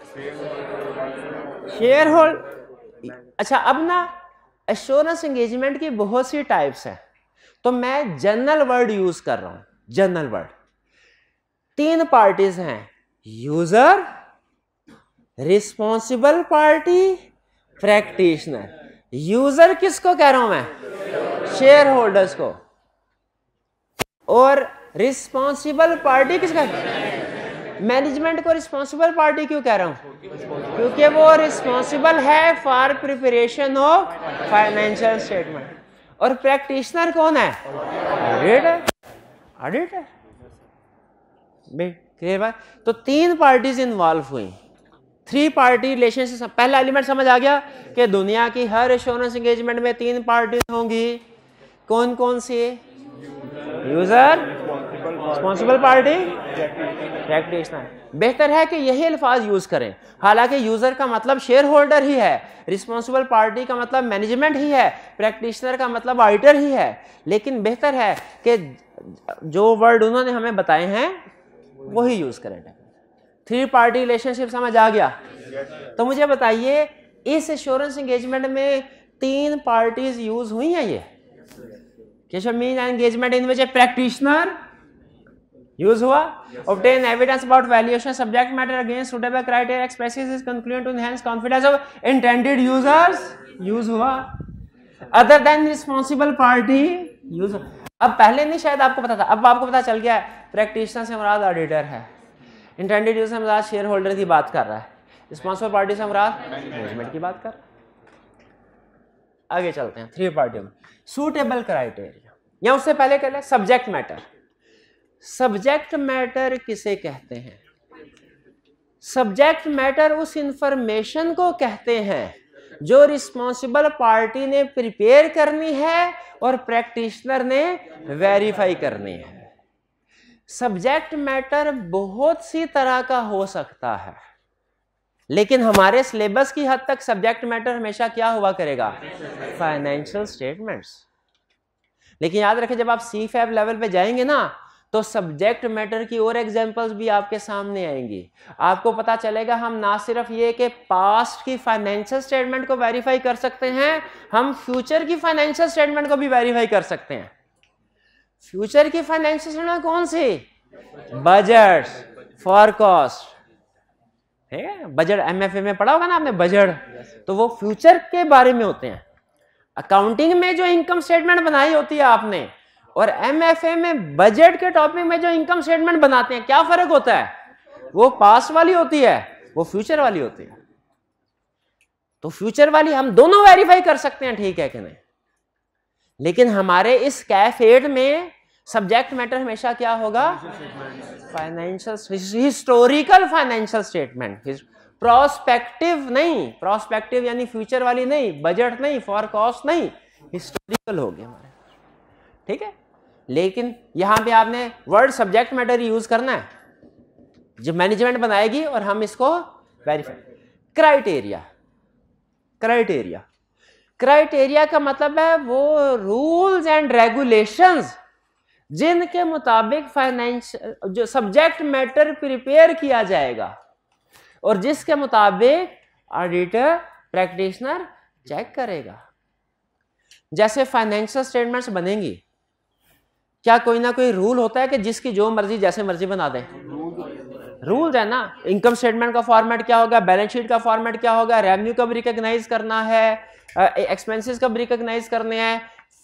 Share hold. अच्छा अब ना एश्योरेंस एंगेजमेंट की बहुत सी टाइप्स हैं, तो मैं जनरल वर्ड यूज कर रहा हूं। जनरल वर्ड, तीन पार्टीज हैं, user, responsible party, practitioner. User किसको कह रहा हूं मैं? शेयर होल्डर्स को। और रिस्पॉन्सिबल पार्टी किसका? मैनेजमेंट को रिस्पॉन्सिबल पार्टी क्यों कह रहा हूं? क्योंकि वो रिस्पॉन्सिबल है for preparation of financial statement. और प्रैक्टिशनर कौन है? ऑडिटर। ऑडिटर क्लियर बात? तो तीन पार्टीज इन्वॉल्व हुई, थ्री पार्टी रिलेशनशिप। पहला एलिमेंट समझ आ गया कि दुनिया की हर एश्योरेंस एंगेजमेंट में तीन पार्टीज होंगी। कौन कौन सी? User, responsible party practitioner. बेहतर है कि यही अल्फाज यूज करें, हालांकि यूजर का मतलब शेयर होल्डर ही है, रिस्पॉन्सिबल पार्टी का मतलब मैनेजमेंट ही है, प्रैक्टिशनर का मतलब ऑडिटर ही है, लेकिन बेहतर है कि जो वर्ड उन्होंने हमें बताए हैं वही यूज करें। थ्री पार्टी रिलेशनशिप समझ आ गया? तो मुझे बताइए इस एश्योरेंस एंगेजमेंट में तीन पार्टीज यूज हुई हैं। ये केशव mean engagement in which a practitioner use हुआ, obtain evidence about valuation subject matter against suitable criteria expresses his conclusion to enhance confidence of intended users use हुआ, other than responsible party use हुआ। अब पहले नहीं शायद आपको पता था, अब आपको पता चल गया है प्रैक्टिशनर से मुराद ऑडिटर है, इंटेंडेड यूजर से मुराद शेयर होल्डर की बात कर रहा है, रिस्पॉन्सिबल पार्टी से मुराद मैनेजमेंट की बात कर। आगे चलते हैं थ्री पार्टी में। सूटेबल क्राइटेरिया या उससे पहले कह लें सब्जेक्ट मैटर। सब्जेक्ट मैटर किसे कहते हैं? सब्जेक्ट मैटर उस इंफॉर्मेशन को कहते हैं जो रिस्पॉन्सिबल पार्टी ने प्रिपेयर करनी है और प्रैक्टिशनर ने वेरीफाई करनी है। सब्जेक्ट मैटर बहुत सी तरह का हो सकता है, लेकिन हमारे सिलेबस की हद तक सब्जेक्ट मैटर हमेशा क्या हुआ करेगा? Financial statements. लेकिन याद रखें जब आप सी फैब लेवल पे जाएंगे ना तो सब्जेक्ट मैटर की और एग्जांपल्स भी आपके सामने आएंगी। आपको पता चलेगा हम ना सिर्फ ये कि पास्ट की फाइनेंशियल स्टेटमेंट को वेरीफाई कर सकते हैं, हम फ्यूचर की फाइनेंशियल स्टेटमेंट को भी वेरीफाई कर सकते हैं। फ्यूचर की फाइनेंशियल स्टेटमेंट कौन सी? बजट, फॉरकास्ट है। बजट एमएफए में पढ़ा होगा ना आपने बजट, तो वो फ्यूचर के बारे में होते हैं। अकाउंटिंग में जो इनकम स्टेटमेंट बनाई होती है आपने और एमएफए में बजट के टॉपिक में जो इनकम स्टेटमेंट बनाते हैं, क्या फर्क होता है? वो पास्ट वाली होती है, वो फ्यूचर वाली होती है। तो फ्यूचर वाली हम दोनों वेरीफाई कर सकते हैं, ठीक है कि नहीं? लेकिन हमारे इस कैफ एट में सब्जेक्ट मैटर हमेशा क्या होगा? Financial, historical financial statement, prospective नहीं। प्रोस्पेक्टिव यानी फ्यूचर वाली नहीं, बजट नहीं, फॉरकास्ट नहीं, हिस्टोरिकल हो गया हमारे, ठीक है। लेकिन यहां पे आपने वर्ड सब्जेक्ट मैटर यूज करना है, जो मैनेजमेंट बनाएगी और हम इसको वेरीफाई। क्राइटेरिया, क्राइटेरिया क्राइटेरिया का मतलब है वो रूल्स एंड रेगुलेशंस जिनके मुताबिक फाइनेंस जो सब्जेक्ट मैटर प्रिपेयर किया जाएगा और जिसके मुताबिक ऑडिटर प्रैक्टिशनर चेक करेगा। जैसे फाइनेंशियल स्टेटमेंट्स बनेंगी, क्या कोई ना कोई रूल होता है कि जिसकी जो मर्जी जैसे मर्जी बना दें? रूल्स है ना। इनकम स्टेटमेंट का फॉर्मेट क्या होगा, बैलेंस शीट का फॉर्मेट क्या होगा, रेवेन्यू कब रिकॉग्नाइज करना है, एक्सपेंसेस कब रिकॉग्नाइज करने हैं,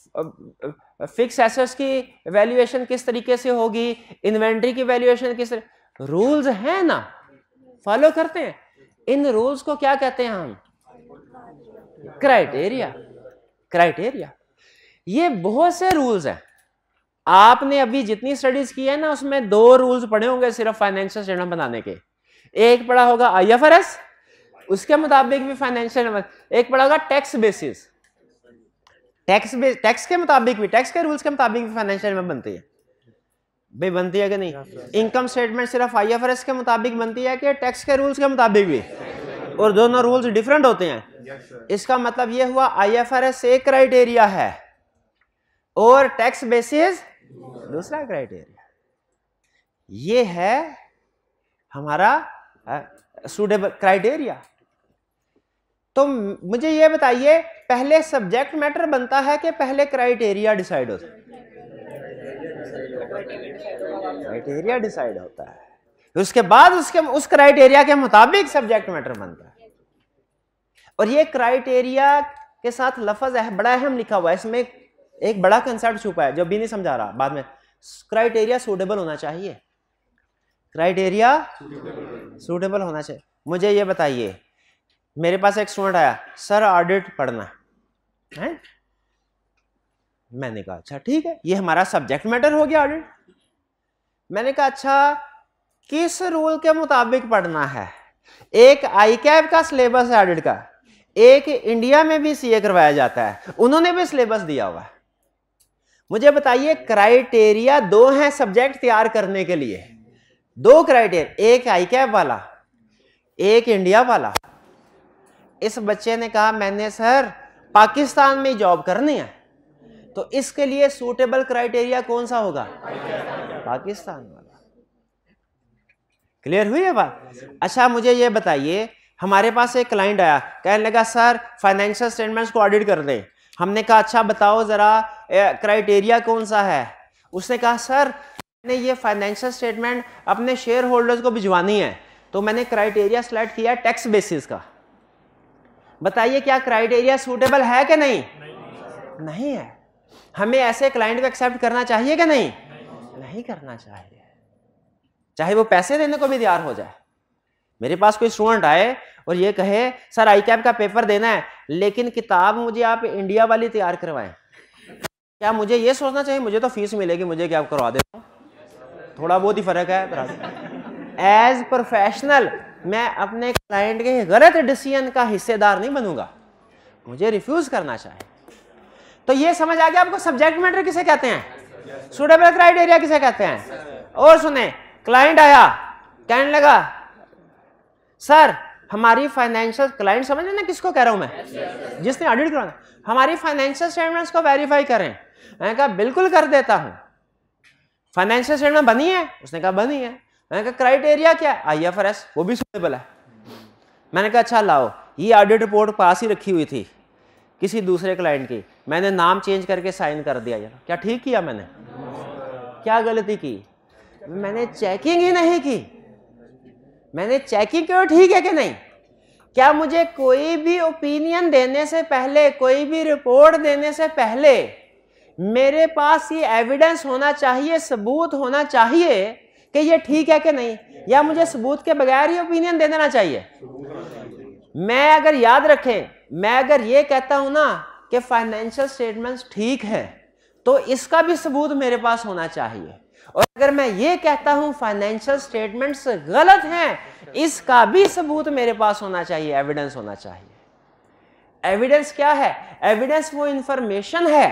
फिक्स एसेट्स की वैल्यूएशन किस तरीके से होगी, इन्वेंट्री की वैल्यूएशन किस तरीके, रूल्स है ना, फॉलो करते हैं। इन रूल्स को क्या कहते हैं हम? क्राइटेरिया। क्राइटेरिया ये बहुत से रूल्स हैं। आपने अभी जितनी स्टडीज की है ना उसमें दो रूल्स पढ़े होंगे सिर्फ फाइनेंशियल स्टेटमेंट बनाने के। एक पढ़ा होगा आईएफआरएस, उसके मुताबिक भी फाइनेंशियल, एक पढ़ा होगा tax basis, tax base tax के मुताबिक भी, टैक्स के रूल्स के मुताबिक भी फाइनेंशियल में बनती है भाई, बनती है कि नहीं? इनकम स्टेटमेंट सिर्फ आईएफआरएस के मुताबिक बनती है कि टैक्स के रूल्स के मुताबिक भी? और दोनों रूल्स डिफरेंट होते हैं। इसका मतलब यह हुआ आईएफआरएस एक क्राइटेरिया है और टैक्स बेसिस दूसरा क्राइटेरिया। ये है हमारा सूटेबल क्राइटेरिया। तो मुझे ये बताइए पहले सब्जेक्ट मैटर बनता है कि पहले क्राइटेरिया डिसाइड होता है? क्राइटेरिया डिसाइड होता है, उसके बाद उसके उस क्राइटेरिया के मुताबिक सब्जेक्ट मैटर बनता है। और ये क्राइटेरिया के साथ लफ्ज है बड़ा अहम लिखा हुआ है, इसमें एक बड़ा कंसेप्ट छुपा है जो भी नहीं समझा रहा बाद में। क्राइटेरिया सूटेबल होना चाहिए, क्राइटेरिया सूटेबल होना चाहिए। मुझे ये बताइए, मेरे पास एक स्टूडेंट आया, सर ऑडिट पढ़ना है, मैंने कहा अच्छा ठीक है, ये हमारा सब्जेक्ट मैटर हो गया ऑडिट। मैंने कहा अच्छा किस रूल के मुताबिक पढ़ना है? एक आई कैप का सिलेबस है ऑडिट का, एक इंडिया में भी सीए करवाया जाता है, उन्होंने भी सिलेबस दिया हुआ है। मुझे बताइए क्राइटेरिया दो हैं सब्जेक्ट तैयार करने के लिए, दो क्राइटेरिया, एक आई कैप वाला, एक इंडिया वाला। इस बच्चे ने कहा मैंने सर पाकिस्तान में जॉब करनी है, तो इसके लिए सूटेबल क्राइटेरिया कौन सा होगा? पाकिस्तान वाला। क्लियर हुई है बात? अच्छा मुझे ये बताइए, हमारे पास एक क्लाइंट आया, कहने लगा सर फाइनेंशियल स्टेटमेंट्स को ऑडिट कर दें। हमने कहा अच्छा बताओ जरा क्राइटेरिया कौन सा है? उसने कहा सर मैंने ये फाइनेंशियल स्टेटमेंट अपने शेयर होल्डर्स को भिजवानी है, तो मैंने क्राइटेरिया सेलेक्ट किया टैक्स बेसिस का। बताइए क्या क्राइटेरिया सूटेबल है कि नहीं? नहीं, नहीं है। हमें ऐसे क्लाइंट को एक्सेप्ट करना चाहिए कि नहीं? नहीं, नहीं करना चाहिए, चाहे वो पैसे देने को भी तैयार हो जाए। मेरे पास कोई स्टूडेंट आए और ये कहे सर आई कैप का पेपर देना है, लेकिन किताब मुझे आप इंडिया वाली तैयार करवाएं, क्या मुझे ये सोचना चाहिए मुझे तो फीस मिलेगी, मुझे क्या करवा देता हूं? थोड़ा बहुत ही फर्क है। एज प्रोफेशनल मैं अपने क्लाइंट के गलत डिसीजन का हिस्सेदार नहीं बनूंगा, मुझे रिफ्यूज करना चाहिए। तो ये समझ आ गया आपको सब्जेक्ट मैटर किसे कहते हैं, सूटेबल क्राइटेरिया किसे कहते हैं। और सुने, क्लाइंट आया कहने लगा सर हमारी फाइनेंशियल, क्लाइंट समझ ना किसको कह रहा हूं मैं, जिसने ऑडिट कराना, हमारी फाइनेंशियल स्टेटमेंट्स को वेरीफाई करें। मैंने कहा बिल्कुल कर देता हूं। फाइनेंशियल स्टेटमेंट बनी है? उसने कहा बनी है। मैंने कहा क्राइटेरिया क्या? आई एफ आर एस, वो भी सूटेबल है। मैंने कहा अच्छा लाओ, ये ऑडिट रिपोर्ट पास ही रखी हुई थी किसी दूसरे क्लाइंट की, मैंने नाम चेंज करके साइन कर दिया। यार क्या ठीक किया मैंने? क्या गलती की? मैंने चेकिंग ही नहीं की। मैंने चेकिंग क्यों, ठीक है कि नहीं? क्या मुझे कोई भी ओपिनियन देने से पहले, कोई भी रिपोर्ट देने से पहले मेरे पास ये एविडेंस होना चाहिए, सबूत होना चाहिए कि ये ठीक है कि नहीं, या मुझे सबूत के बगैर ही ओपिनियन दे देना चाहिए? मैं अगर याद रखें, मैं अगर ये कहता हूं ना कि फाइनेंशियल स्टेटमेंट्स ठीक है, तो इसका भी सबूत मेरे पास होना चाहिए। और अगर मैं ये कहता हूं फाइनेंशियल स्टेटमेंट्स गलत हैं, इसका भी सबूत मेरे पास होना चाहिए, एविडेंस होना चाहिए। एविडेंस क्या है? एविडेंस वो इंफॉर्मेशन है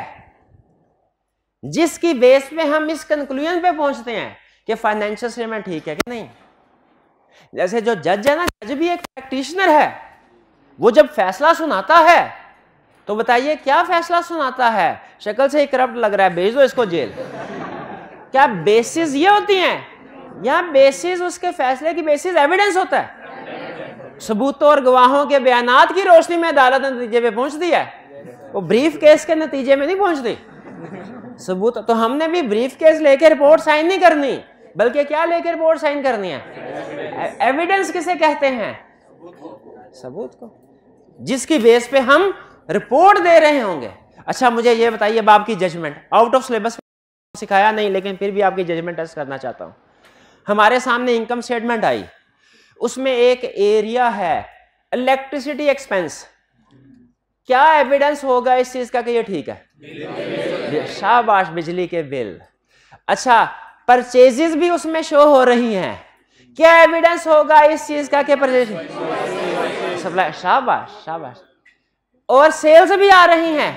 जिसकी बेस पे हम इस कंक्लूजन पे पहुंचते हैं कि फाइनेंशियल स्टेटमेंट ठीक है कि नहीं। जैसे जो जज है ना, जज भी एक प्रैक्टिशनर है, वो जब फैसला सुनाता है तो बताइए क्या फैसला सुनाता है? शक्ल से ही करप्ट लग रहा है, भेज दो इसको जेल। क्या बेसिस ये होती हैं? या बेसिस उसके फैसले की बेसिस एविडेंस होता है, सबूतों और गवाहों के बयानात की रोशनी में अदालत नतीजे पे पहुंचती है, वो ब्रीफ केस के नतीजे में नहीं पहुंचती। सबूत तो हमने भी ब्रीफ केस लेके रिपोर्ट साइन नहीं करनी, बल्कि क्या लेके रिपोर्ट साइन करनी है? एविडेंस किसे कहते हैं? सबूत को, जिसकी बेस पे हम रिपोर्ट दे रहे होंगे। अच्छा मुझे ये बताइए, अब आपकी जजमेंट आउट ऑफ सिलेबस सिखाया नहीं, लेकिन फिर भी आपकी जजमेंट टेस्ट करना चाहता हूं। हमारे सामने इनकम स्टेटमेंट आई, उसमें एक एरिया है इलेक्ट्रिसिटी एक्सपेंस। क्या एविडेंस होगा इस चीज का कि ये ठीक है? शाबाश, बिजली के बिल। अच्छा परचेजेस भी उसमें शो हो रही हैं, क्या एविडेंस होगा इस चीज का कि परचेज सप्लाई? शाबाश शाबाश। और सेल्स भी आ रही हैं,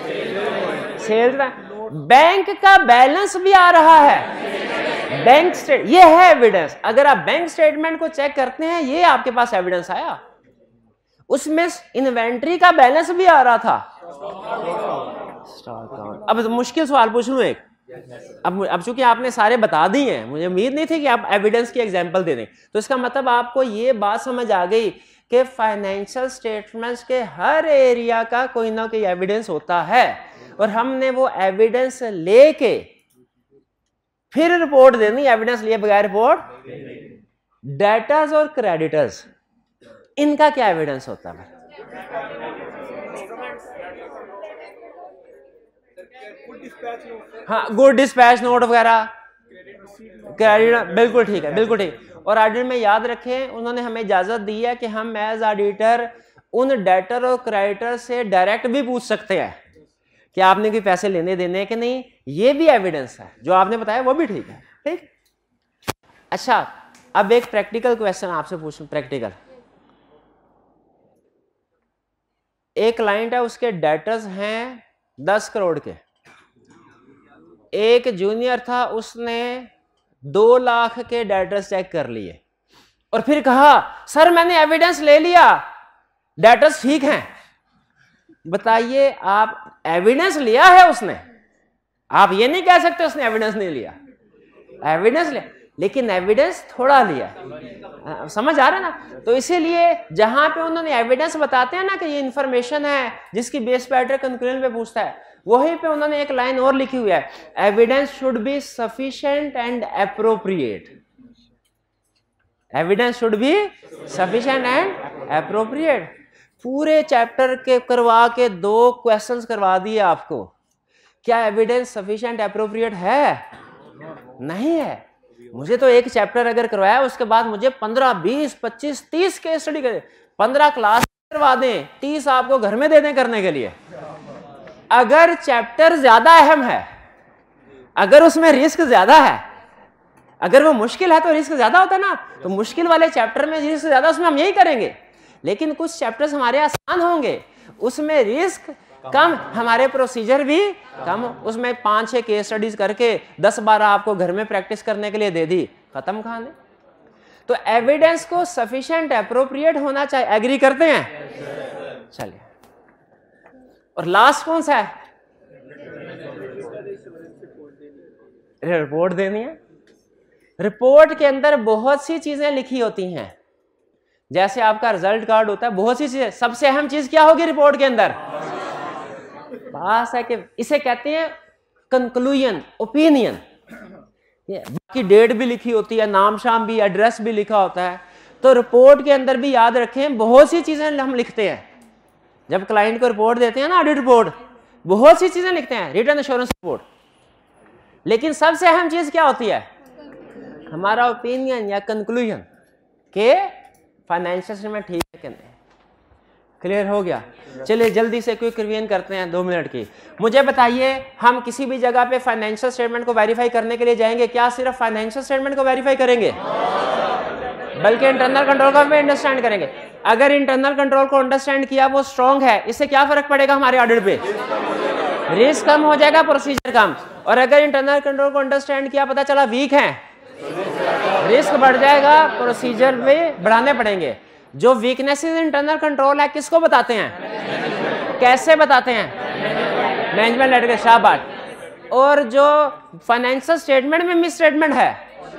सेल्स, बैंक का बैलेंस भी आ रहा है, बैंक स्टेट, ये है एविडेंस। अगर आप बैंक स्टेटमेंट को चेक करते हैं, ये आपके पास एविडेंस आया, उसमें इन्वेंट्री का बैलेंस भी आ रहा था। अब मुश्किल सवाल पूछ लूं एक, अब अब चूंकि आपने सारे बता दिए हैं, मुझे उम्मीद नहीं थी कि आप एविडेंस की एग्जांपल दे दें, तो इसका मतलब आपको ये बात समझ आ गई कि फाइनेंशियल स्टेटमेंट्स के हर एरिया का कोई ना कोई एविडेंस होता है, और हमने वो एविडेंस लेके फिर रिपोर्ट देनी। एविडेंस लिए बगैर रिपोर्ट। डेटर्स और क्रेडिटर्स, इनका क्या एविडेंस होता है? हाँ, गुड डिस्पैच नोट वगैरह, क्रेडिट, बिल्कुल ठीक है, बिल्कुल ठीक। और ऑडिट में याद रखें, उन्होंने हमें इजाजत दी है कि हम एज ऑडिटर उन डेटर और क्रेडिटर से डायरेक्ट भी पूछ सकते हैं कि आपने कोई पैसे लेने देने कि नहीं। ये भी एविडेंस है, जो आपने बताया वो भी ठीक है। ठीक। अच्छा अब एक प्रैक्टिकल क्वेश्चन आपसे पूछूं, प्रैक्टिकल। एक क्लाइंट है, उसके डेटर्स हैं दस करोड़ के, एक जूनियर था, उसने दो लाख के डेटर्स चेक कर लिए और फिर कहा सर मैंने एविडेंस ले लिया, डेटर्स ठीक हैं। बताइए, आप एविडेंस लिया है उसने, आप ये नहीं कह सकते उसने एविडेंस नहीं लिया, एविडेंस लिया, लेकिन एविडेंस थोड़ा लिया। आ, समझ आ रहा है ना? तो इसीलिए जहां पे उन्होंने एविडेंस बताते हैं ना कि ये इंफॉर्मेशन है जिसकी बेस पे एडिटर कंक्लूजन पे पूछता है, वहीं पे उन्होंने एक लाइन और लिखी हुई है, evidence should be sufficient and appropriate. Evidence should be sufficient and appropriate. पूरे चैप्टर के करवा के दो क्वेश्चंस करवा दिए आपको, क्या एविडेंस सफिशिएंट एप्रोप्रिएट है? नहीं है। मुझे तो एक चैप्टर अगर करवाया उसके बाद मुझे पंद्रह बीस पच्चीस तीस केस स्टडी करे, पंद्रह क्लास करवा दें, तीस आपको घर में दे दें करने के लिए। अगर चैप्टर ज्यादा अहम है, अगर उसमें रिस्क ज्यादा है, अगर वो मुश्किल है तो रिस्क ज्यादा होता है ना, तो मुश्किल वाले चैप्टर में रिस्क ज्यादा, उसमें हम यही करेंगे। लेकिन कुछ चैप्टर्स हमारे आसान होंगे, उसमें रिस्क कम, हमारे प्रोसीजर भी कम, उसमें पांच छह केस स्टडीज करके दस बारह आपको घर में प्रैक्टिस करने के लिए दे दी, खत्म कहानी। तो एविडेंस को सफिशिएंट एप्रोप्रिएट होना चाहिए, एग्री करते हैं? चलिए, और लास्ट कौन सा है? रिपोर्ट देनी है। रिपोर्ट के अंदर बहुत सी चीजें लिखी होती हैं, जैसे आपका रिजल्ट कार्ड होता है, बहुत सी चीजें। सबसे अहम चीज क्या होगी रिपोर्ट के अंदर? पास है कि इसे कहते हैं कंक्लूजन, ओपिनियन। बाकी डेट भी लिखी होती है, नाम शाम भी, एड्रेस भी लिखा होता है। तो रिपोर्ट के अंदर भी याद रखें, बहुत सी चीजें हम लिखते हैं जब क्लाइंट को रिपोर्ट देते हैं ना, ऑडिट रिपोर्ट, बहुत सी चीजें लिखते हैं, रिटर्न एश्योरेंस रिपोर्ट। लेकिन सबसे अहम चीज क्या होती है? हमारा ओपिनियन या कंक्लूजन के फाइनेंशियल स्टेटमेंट ठीक है कि नहीं। क्लियर हो गया? चलिए जल्दी से क्विक रिवीजन करते हैं दो मिनट की। मुझे बताइए, हम किसी भी जगह पे फाइनेंशियल स्टेटमेंट को वेरीफाई करने के लिए जाएंगे, क्या सिर्फ फाइनेंशियल स्टेटमेंट को वेरीफाई करेंगे? बल्कि इंटरनल कंट्रोल को भी अंडरस्टैंड करेंगे। अगर इंटरनल कंट्रोल को अंडरस्टैंड किया, वो स्ट्रॉन्ग है, इससे क्या फर्क पड़ेगा हमारे ऑडिट पे? रिस्क कम हो जाएगा, प्रोसीजर कम। और अगर इंटरनल कंट्रोल को अंडरस्टैंड किया, पता चला वीक है, रिस्क बढ़ जाएगा, प्रोसीजर में बढ़ाने पड़ेंगे। जो वीकनेसेस इंटरनल कंट्रोल है, किसको बताते हैं, कैसे बताते हैं? मैनेजमेंट लेटर के, शाबाश। और जो फाइनेंशियल स्टेटमेंट में मिस स्टेटमेंट है,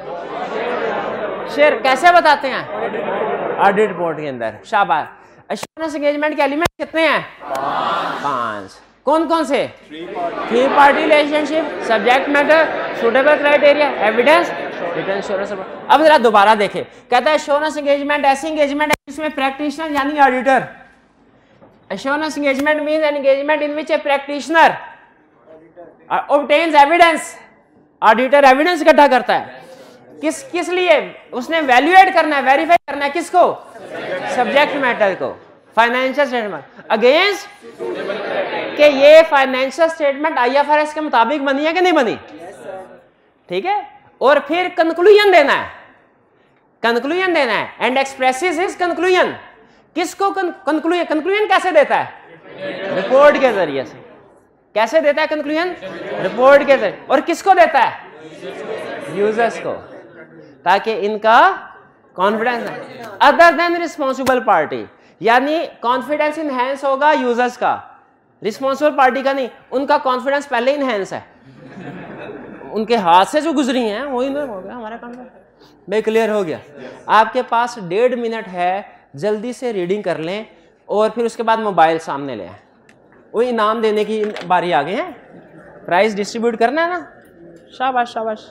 शेयर कैसे बताते हैं? ऑडिट रिपोर्ट के अंदर, शाबाश। एश्योरेंस एंगेजमेंट के एलिमेंट कितने हैं? पांच। कौन कौन से? Three party relationship, subject matter, suitable criteria, evidence, written assurance. अब जरा दोबारा देखें, कहता है एश्योरेंस एंगेजमेंट ऐसी एंगेजमेंट है जिसमें प्रैक्टिशनर यानी auditor, assurance engagement means an engagement in which a practitioner obtains evidence. Auditor evidence इकट्ठा करता है, किस किस लिए? उसने वैल्यूएट करना है, वेरीफाई करना है, किसको? सब्जेक्ट मैटर को, फाइनेंशियल स्टेटमेंट अगेंस्ट कि ये फाइनेंशियल स्टेटमेंट आईएफआरएस के मुताबिक बनी है कि नहीं बनी। ठीक है। और फिर कंक्लूजन देना है, कंक्लूजन देना है एंड एक्सप्रेसेस हिज कंक्लूजन। किसको कंक्लूजन? कंक्लूजन कैसे देता है? रिपोर्ट के जरिए से। कैसे देता है कंक्लूजन? रिपोर्ट के जरिए। और किसको देता है? यूजर्स को, ताकि इनका confidence other than responsible party, यानी कॉन्फिडेंस इनहेंस होगा यूजर्स का, रिस्पॉन्सिबल पार्टी का नहीं। उनका कॉन्फिडेंस पहले इनहेंस है, उनके हाथ से जो गुजरी हैं वही ना हो गया हमारा कॉन्फिडेंस। मैं क्लियर हो गया? आपके पास डेढ़ मिनट है, जल्दी से रीडिंग कर लें और फिर उसके बाद मोबाइल सामने ले आए। वो इनाम देने की बारी आ गई है, प्राइज डिस्ट्रीब्यूट करना है ना। शाबाश शाबाश।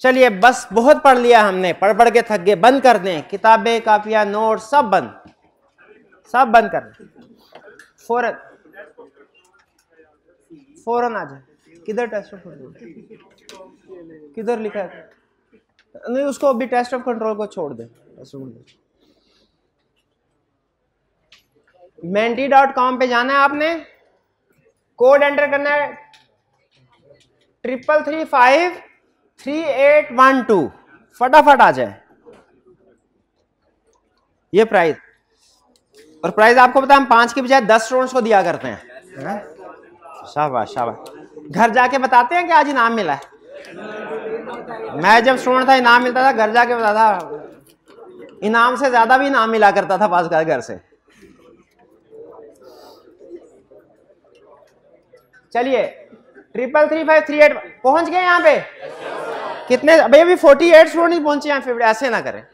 चलिए बस बहुत पढ़ लिया हमने, पढ़ पढ़ के थक गए, बंद कर दें किताबें कापियां नोट सब बंद, सब बंद कर दें फौरन, फौरन आ जाए। किधर टेस्ट ऑफ कंट्रोल, किधर लिखा है? नहीं उसको अभी टेस्ट ऑफ कंट्रोल को छोड़ दे। मेंटी डॉट कॉम पे जाना है आपने, कोड एंटर करना है triple three five three eight one two, फटाफट आ जाए। ये प्राइस, और प्राइस आपको पता है हम पांच के बजाय दस स्टूडेंट्स को दिया करते हैं। शाबाश शाबाश। घर जाके बताते हैं कि आज इनाम मिला है। मैं जब स्टूडेंट था इनाम मिलता था, घर जाके बताता था, इनाम से ज्यादा भी इनाम मिला करता था पास घर से। चलिए triple three five three eight पहुंच गए यहाँ पे कितने? भाई अभी फोर्टी एट स्टूडेंट नहीं पहुंचे हैं फिर ऐसे ना करें।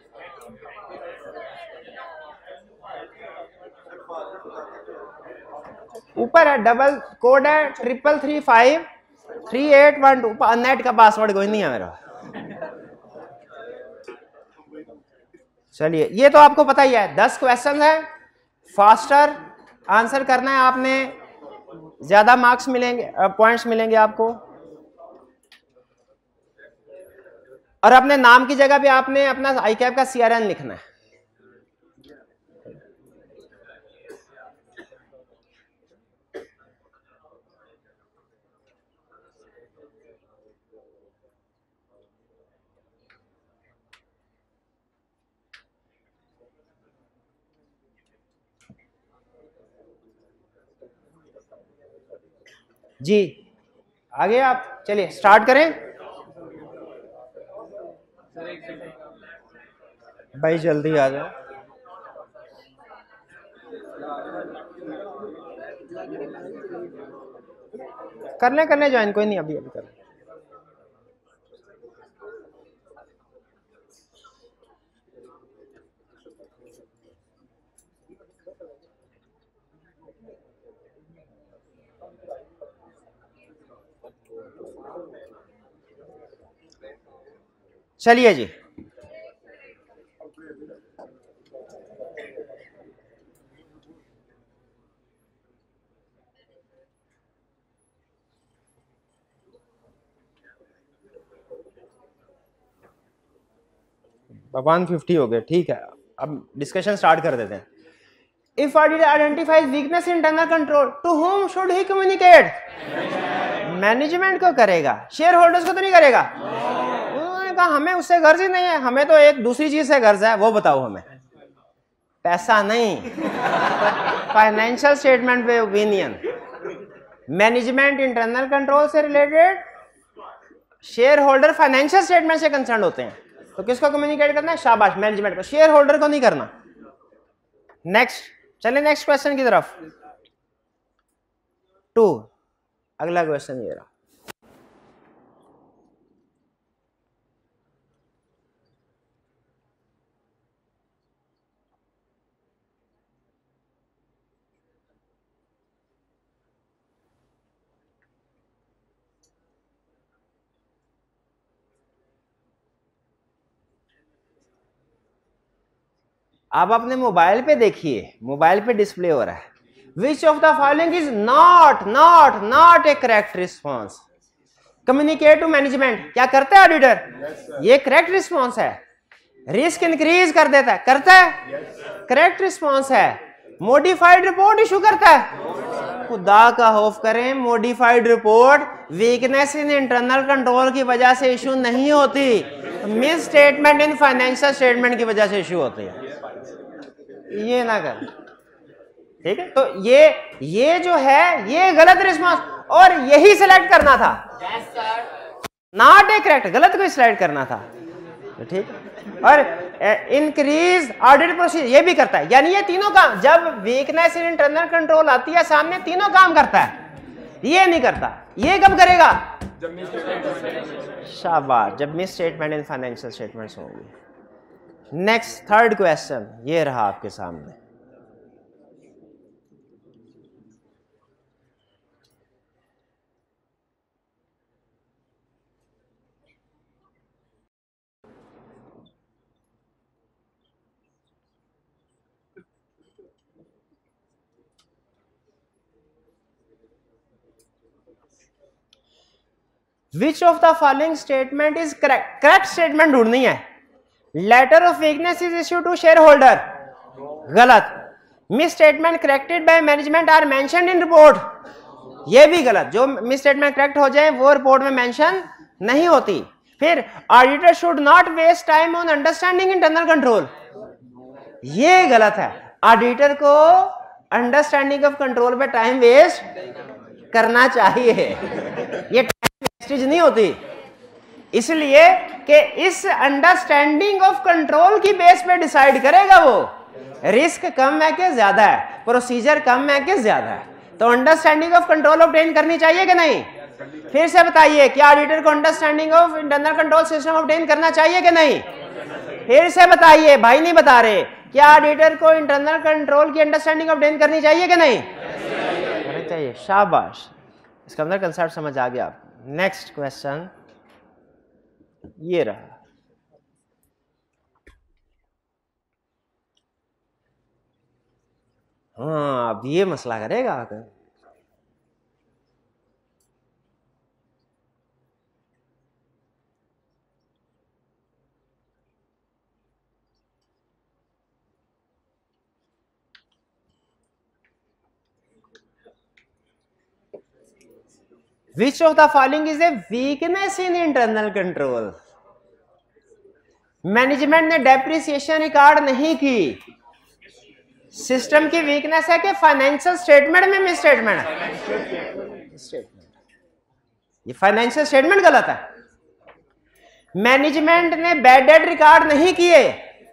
ऊपर है डबल कोड है triple three five three eight one two, net का पासवर्ड कोई नहीं है मेरा। चलिए ये तो आपको पता ही है, दस क्वेश्चन है, फास्टर आंसर करना है आपने, ज्यादा मार्क्स मिलेंगे, पॉइंट्स मिलेंगे आपको। और अपने नाम की जगह पे आपने अपना आई कैप का सीआरएन लिखना है। जी आगे आप चलिए स्टार्ट करें भाई, जल्दी आ जाओ। कर लें कर लें ज्वाइन, कोई नहीं, अभी अभी कर लें। चलिए जी वन फिफ्टी हो गए, ठीक है। अब डिस्कशन स्टार्ट कर देते हैं। If auditor identifies weakness in internal control, to whom should he communicate? Management को करेगा, शेयर होल्डर्स को तो नहीं करेगा। उन्होंने कहा हमें उससे गर्ज ही नहीं है, हमें तो एक दूसरी चीज से गर्ज है, वो बताओ हमें। पैसा नहीं, फाइनेंशियल स्टेटमेंट पे ओपिनियन। मैनेजमेंट इंटरनल कंट्रोल से related, shareholder financial statement से कंसर्न होते हैं। तो किसको कम्युनिकेट करना है? शाबाश, मैनेजमेंट को, शेयर होल्डर को नहीं करना। नेक्स्ट, चलिए नेक्स्ट क्वेश्चन की तरफ। टू, अगला क्वेश्चन ये रहा। आप अपने मोबाइल पे देखिए, मोबाइल पे डिस्प्ले हो रहा है, which of the following is not not not a correct response? Communicate to management, क्या करता है ऑडिटर? yes, ये करेक्ट रिस्पॉन्स है। रिस्क इंक्रीज कर देता है, करता है, करेक्ट yes, रिस्पॉन्स है। मॉडिफाइड रिपोर्ट इशू करता है, खुदा का खौफ करें, modified report weakness in internal control की वजह से इशू नहीं होती, misstatement in financial statement की वजह से इशू होती है। ये ना कर, ठीक है। तो ये ये जो है ये गलत रिस्पॉन्स, और यही सिलेक्ट करना था, नॉट ए करेक्ट, गलत को सिलेक्ट करना था, तो ठीक है। और इंक्रीज ऑडिट प्रोसीजर ये भी करता है, यानी ये तीनों काम, जब वीकनेस इन इंटरनल कंट्रोल आती है सामने, तीनों काम करता है। ये नहीं करता, ये कब करेगा? शाबाश, जब misstatement in financial statements होंगी। नेक्स्ट थर्ड क्वेश्चन ये रहा आपके सामने। Which of the following statement is correct, correct statement ढूंढनी है। Letter of weakness is issue to shareholder, गलत। Misstatement corrected by management are mentioned in report, ये भी गलत। जो मिस स्टेटमेंट करेक्ट हो जाए वो रिपोर्ट में मेंशन नहीं होती। फिर auditor should not waste time on understanding internal control, ये गलत है। ऑडिटर को अंडरस्टैंडिंग ऑफ कंट्रोल पे टाइम वेस्ट करना चाहिए, ये टाइम वेस्टेज नहीं होती। इसलिए कि इस अंडरस्टैंडिंग ऑफ कंट्रोल की बेस पे डिसाइड करेगा वो रिस्क कम है कि ज्यादा है, प्रोसीजर कम है कि ज्यादा है। तो अंडरस्टैंडिंग ऑफ कंट्रोल ऑब्टेन करनी चाहिए कि नहीं? फिर से बताइए, क्या ऑडिटर को understanding of internal control system obtain करना चाहिए कि नहीं? फिर से बताइए, भाई नहीं बता रहे, क्या ऑडिटर को इंटरनल कंट्रोल की अंडरस्टैंडिंग ऑब्टेन करनी चाहिए कि नहीं? करनी चाहिए, शाबाश। इसका अंदर कंसेप्ट समझ आ गया आपको। नेक्स्ट क्वेश्चन ये रहा, हाँ अब ये मसला करेगा आकर। Which of the following is a weakness in internal control? Management ने डेप्रिसिएशन रिकॉर्ड नहीं की, सिस्टम की वीकनेस है कि फाइनेंशियल स्टेटमेंट में मिस स्टेटमेंट है? ये फाइनेंशियल स्टेटमेंट गलत है। मैनेजमेंट ने बैड डेट रिकॉर्ड नहीं किए,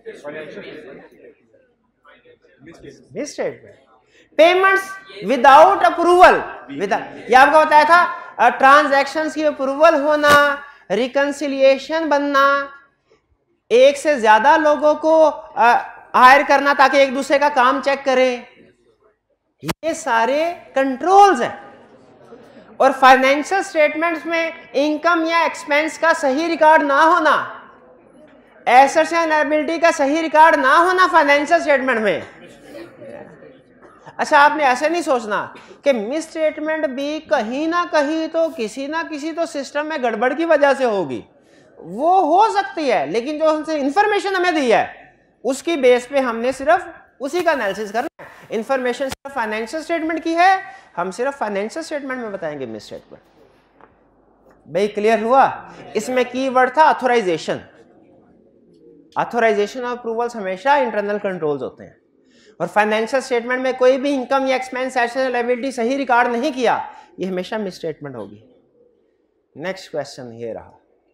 misstatement. Payments without approval, without, ये आपको बताया था, ट्रांजैक्शंस की अप्रूवल होना, रिकंसिलिएशन बनना, एक से ज्यादा लोगों को हायर करना ताकि एक दूसरे का काम चेक करें, ये सारे कंट्रोल्स हैं। और फाइनेंशियल स्टेटमेंट्स में इनकम या एक्सपेंस का सही रिकॉर्ड ना होना, एसेट्स एंड लायबिलिटी का सही रिकॉर्ड ना होना फाइनेंशियल स्टेटमेंट में। अच्छा, आपने ऐसे नहीं सोचना कि मिस स्टेटमेंट भी कहीं ना कहीं तो किसी ना किसी तो सिस्टम में गड़बड़ की वजह से होगी, वो हो सकती है, लेकिन जो हमसे इंफॉर्मेशन हमें दी है उसकी बेस पे हमने सिर्फ उसी का एनालिसिस करना है। इंफॉर्मेशन सिर्फ फाइनेंशियल स्टेटमेंट की है, हम सिर्फ फाइनेंशियल स्टेटमेंट में बताएंगे मिस स्टेटमेंट। भाई क्लियर हुआ? इसमें कीवर्ड था ऑथराइजेशन। ऑथराइजेशन और अप्रूवल्स हमेशा इंटरनल कंट्रोल्स होते हैं, और फाइनेंशियल स्टेटमेंट में कोई भी इनकम या एक्सपेंस, एसेट, लायबिलिटी सही रिकॉर्ड नहीं किया, ये हमेशा मिस स्टेटमेंट होगी। नेक्स्ट क्वेश्चन ये रहा,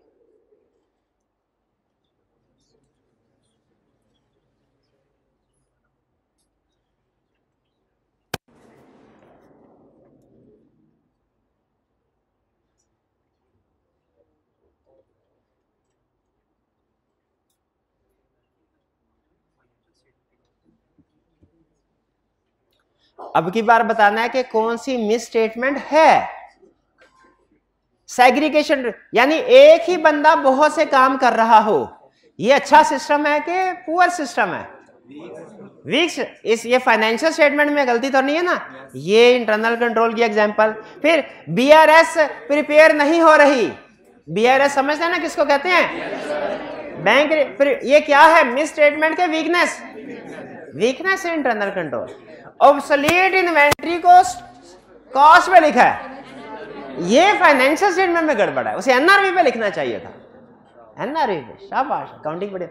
अब की बार बताना है कि कौन सी मिस स्टेटमेंट है। सेग्रीगेशन, यानी एक ही बंदा बहुत से काम कर रहा हो, ये अच्छा सिस्टम है कि पुअर सिस्टम है? वीक। इस ये फाइनेंशियल स्टेटमेंट में गलती तो नहीं है ना, ये इंटरनल कंट्रोल की एग्जांपल। फिर बीआरएस प्रिपेयर नहीं हो रही, बीआरएस समझते हैं ना किसको कहते हैं? बैंक। फिर ये क्या है? मिस स्टेटमेंट के वीकनेस, वीकनेस है internal control. Obsolete inventory cost, cost पे लिखा है, ये फाइनेंशियल स्टेटमेंट में गड़बड़ है, उसे एनआरवी पे लिखना चाहिए था, एनआरवी पे। शाबाश, अकाउंटिंग बढ़िया।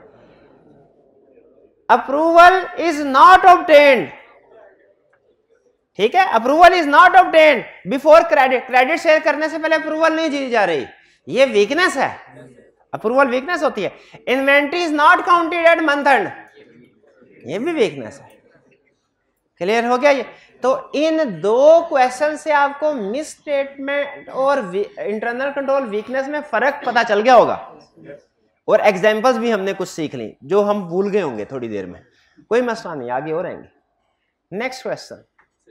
अप्रूवल इज नॉट ऑब्टेन्ड, ठीक है, approval is not obtained before credit, credit share करने से पहले अप्रूवल नहीं दी जा रही, ये वीकनेस है, अप्रूवल वीकनेस होती है। Inventory is not counted at month end, ये भी वीकनेस है। क्लियर हो गया ये? तो इन दो क्वेश्चन से आपको मिस स्टेटमेंट और इंटरनल कंट्रोल वीकनेस में फर्क पता चल गया होगा, और एग्जांपल्स भी हमने कुछ सीख ली जो हम भूल गए होंगे थोड़ी देर में, कोई मसला नहीं, आगे और आएंगे। Next question.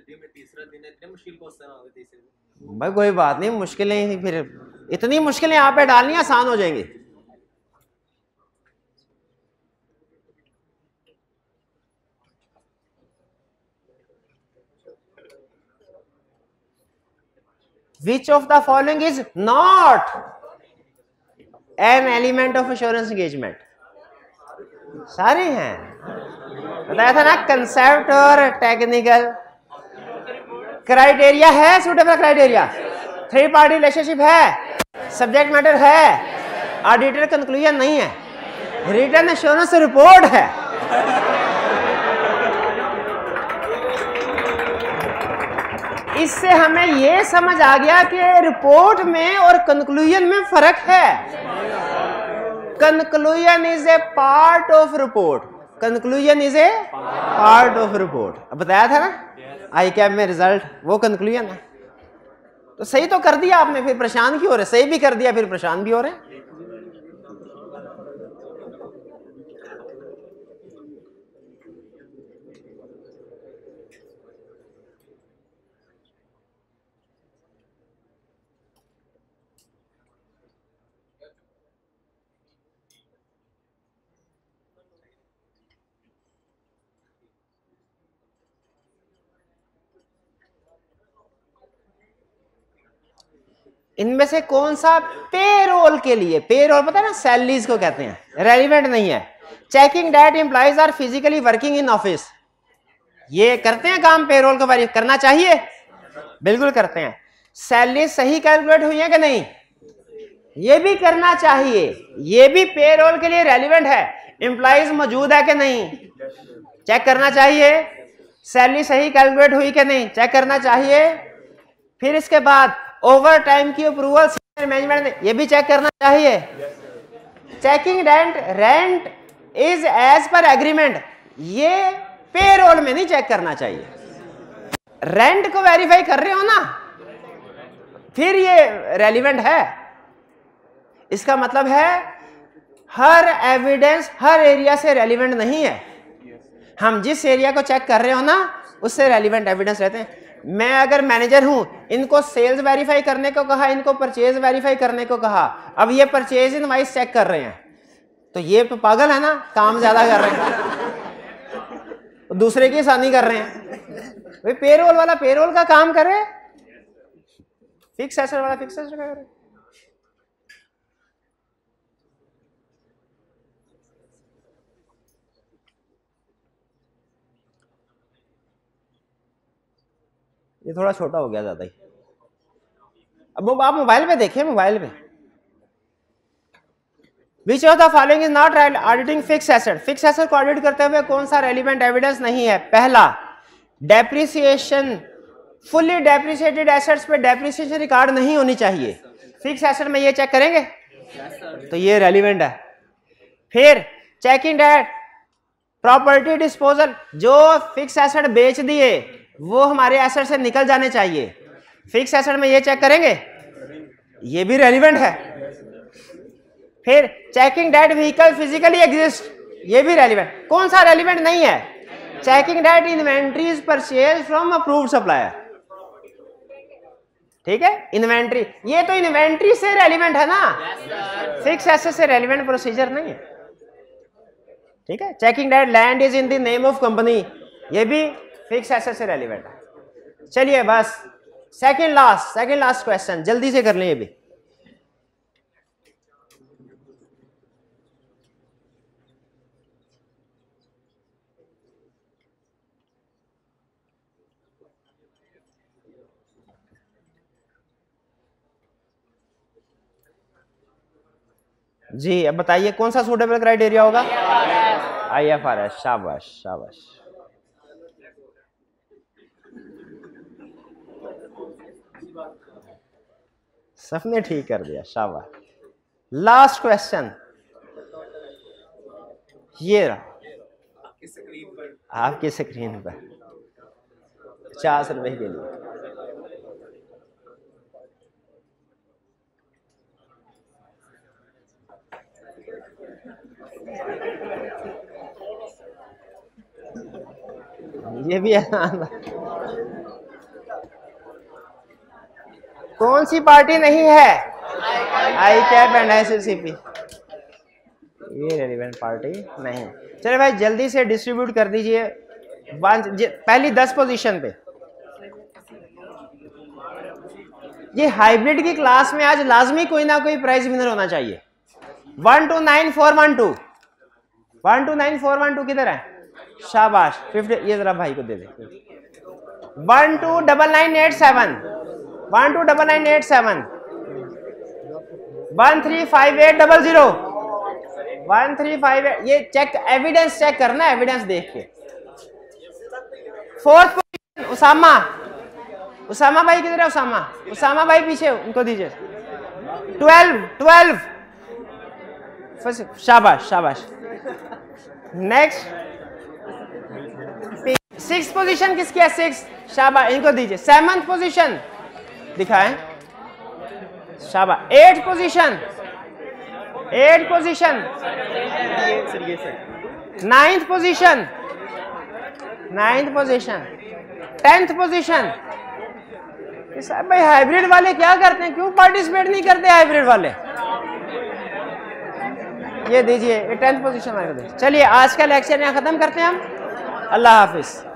भाई कोई बात नहीं, मुश्किलें फिर इतनी मुश्किलें यहाँ पे डालनी आसान हो जाएंगी। Which of the following is not an element of assurance engagement? सारे हैं, बताया था ना, कंसेप्ट और टेक्निकल क्राइटेरिया है, suitable criteria, three party relationship है, सब्जेक्ट मैटर है, ऑडिटर कंक्लूजन नहीं है, रिटर्न एश्योरेंस रिपोर्ट है। इससे हमें यह समझ आ गया कि रिपोर्ट में और कंक्लूजन में फर्क है। Conclusion is a part of report, conclusion is a part of report. अब बताया था ना आई कैप में रिजल्ट वो कंक्लूजन है। तो सही तो कर दिया आपने, फिर परेशान क्यों हो रहे? सही भी कर दिया फिर परेशान भी हो रहे। इनमें से कौन सा पेरोल के लिए, पेरोल पता है ना सैलरीज को कहते हैं, रेलिवेंट नहीं है? Checking that employees are physically working in office, ये करते हैं काम पेरोल को वेरीफाई करना चाहिए, बिल्कुल करते हैं। सैलरी सही कैलकुलेट हुई है कि नहीं, ये भी करना चाहिए, ये भी पेरोल के लिए रेलिवेंट है। एम्प्लॉइज मौजूद है कि नहीं, चेक करना चाहिए। सैलरी सही कैलकुलेट हुई कि नहीं, चेक करना चाहिए। फिर इसके बाद ओवर टाइम की अप्रूवल सीनियर मैनेजमेंट ने, ये भी चेक करना चाहिए। Checking rent, rent is as per agreement, ये पेरोल में नहीं चेक करना चाहिए। रेंट को वेरीफाई कर रहे हो ना, फिर ये रेलिवेंट है। इसका मतलब है हर एविडेंस हर एरिया से रेलिवेंट नहीं है। हम जिस एरिया को चेक कर रहे हो ना उससे रेलिवेंट एविडेंस रहते हैं। मैं अगर मैनेजर हूं, इनको सेल्स वेरीफाई करने को कहा, इनको परचेज वेरीफाई करने को कहा, अब ये परचेज इनवाइस चेक कर रहे हैं, तो ये तो पागल है ना, काम ज्यादा कर रहे हैं, दूसरे की आसानी कर रहे हैं। भाई पेरोल वाला पेरोल का काम करे, फिक्स एसेट वाला फिक्स एसेट का करे। ये थोड़ा छोटा हो गया ज्यादा ही। अब वो आप मोबाइल पे देखिए, मोबाइल पे which of the following is not auditing fix asset, fix asset को ऑडिट करते हुए कौन सा रेलिवेंट एविडेंस नहीं है? पहला, डेप्रिसिएशन, फुल्ली डेप्रिसिएटेड एसेट्स पे डेप्रिसिएशन रिकॉर्ड नहीं होनी चाहिए। फिक्स एसेट में ये चेक करेंगे तो ये रेलिवेंट है। फिर चेकिंग डेट, प्रॉपर्टी डिस्पोजल, जो फिक्स एसेट बेच दिए वो हमारे एसेट से निकल जाने चाहिए। फिक्स एसेट में ये चेक करेंगे, ये भी रेलिवेंट है। फिर checking that vehicle physically exist, ये भी रेलिवेंट। कौन सा रेलिवेंट नहीं है? Checking that inventories purchase from approved supplier, ठीक है, इन्वेंट्री, ये तो इन्वेंट्री से रेलिवेंट है ना, फिक्स एसेट से रेलिवेंट प्रोसीजर नहीं है, ठीक है। Checking that land is in the name of company, ये भी फिक्स एसेट से रेलिवेंट है। चलिए बस second last second last question जल्दी से कर लें ये भी। जी अब बताइए कौन सा सूटेबल क्राइटेरिया होगा? I F R S. शाबाश शाबाश। सबने ठीक कर दिया, शाबाश। लास्ट क्वेश्चन ये रहा आपकी स्क्रीन पर, पचास रुपए के लिए। ये भी आसान। कौन सी पार्टी नहीं है? ICAP and S C P, ये रेलिवेंट पार्टी नहीं। चले भाई जल्दी से डिस्ट्रीब्यूट कर दीजिए पहली दस पोजीशन पे। ये हाइब्रिड की क्लास में आज लाजमी कोई ना कोई प्राइज विनर होना चाहिए। One two nine four one two one two nine four one two किधर है? शाबाश। फिफ्टी ये जरा भाई को दे दे। One two double nine eight seven one two double nine eight seven one three five eight double zero one three five eight. ये चेक एविडेंस चेक करना, एविडेंस देख के। Fourth position Usama. उसामा भाई किधर है? उसामा उसामा भाई पीछे, उनको दीजिए। ट्वेल्व ट्वेल्व शाबाश शाबाश। नेक्स्ट सिक्स पोजीशन किसकी है? सिक्स शाबाश, इनको दीजिए। सेवंथ पोजीशन दिखाएं, शाबाश। Eight position eight position ninth position ninth position tenth position. साहब भाई हाइब्रिड वाले क्या करते हैं, क्यों पार्टिसिपेट नहीं करते हाइब्रिड वाले? ये दीजिए, ये टेंथ पोजीशन वाले। चलिए आज का लेक्चर यहाँ खत्म करते हैं हम। अल्लाह हाफिज।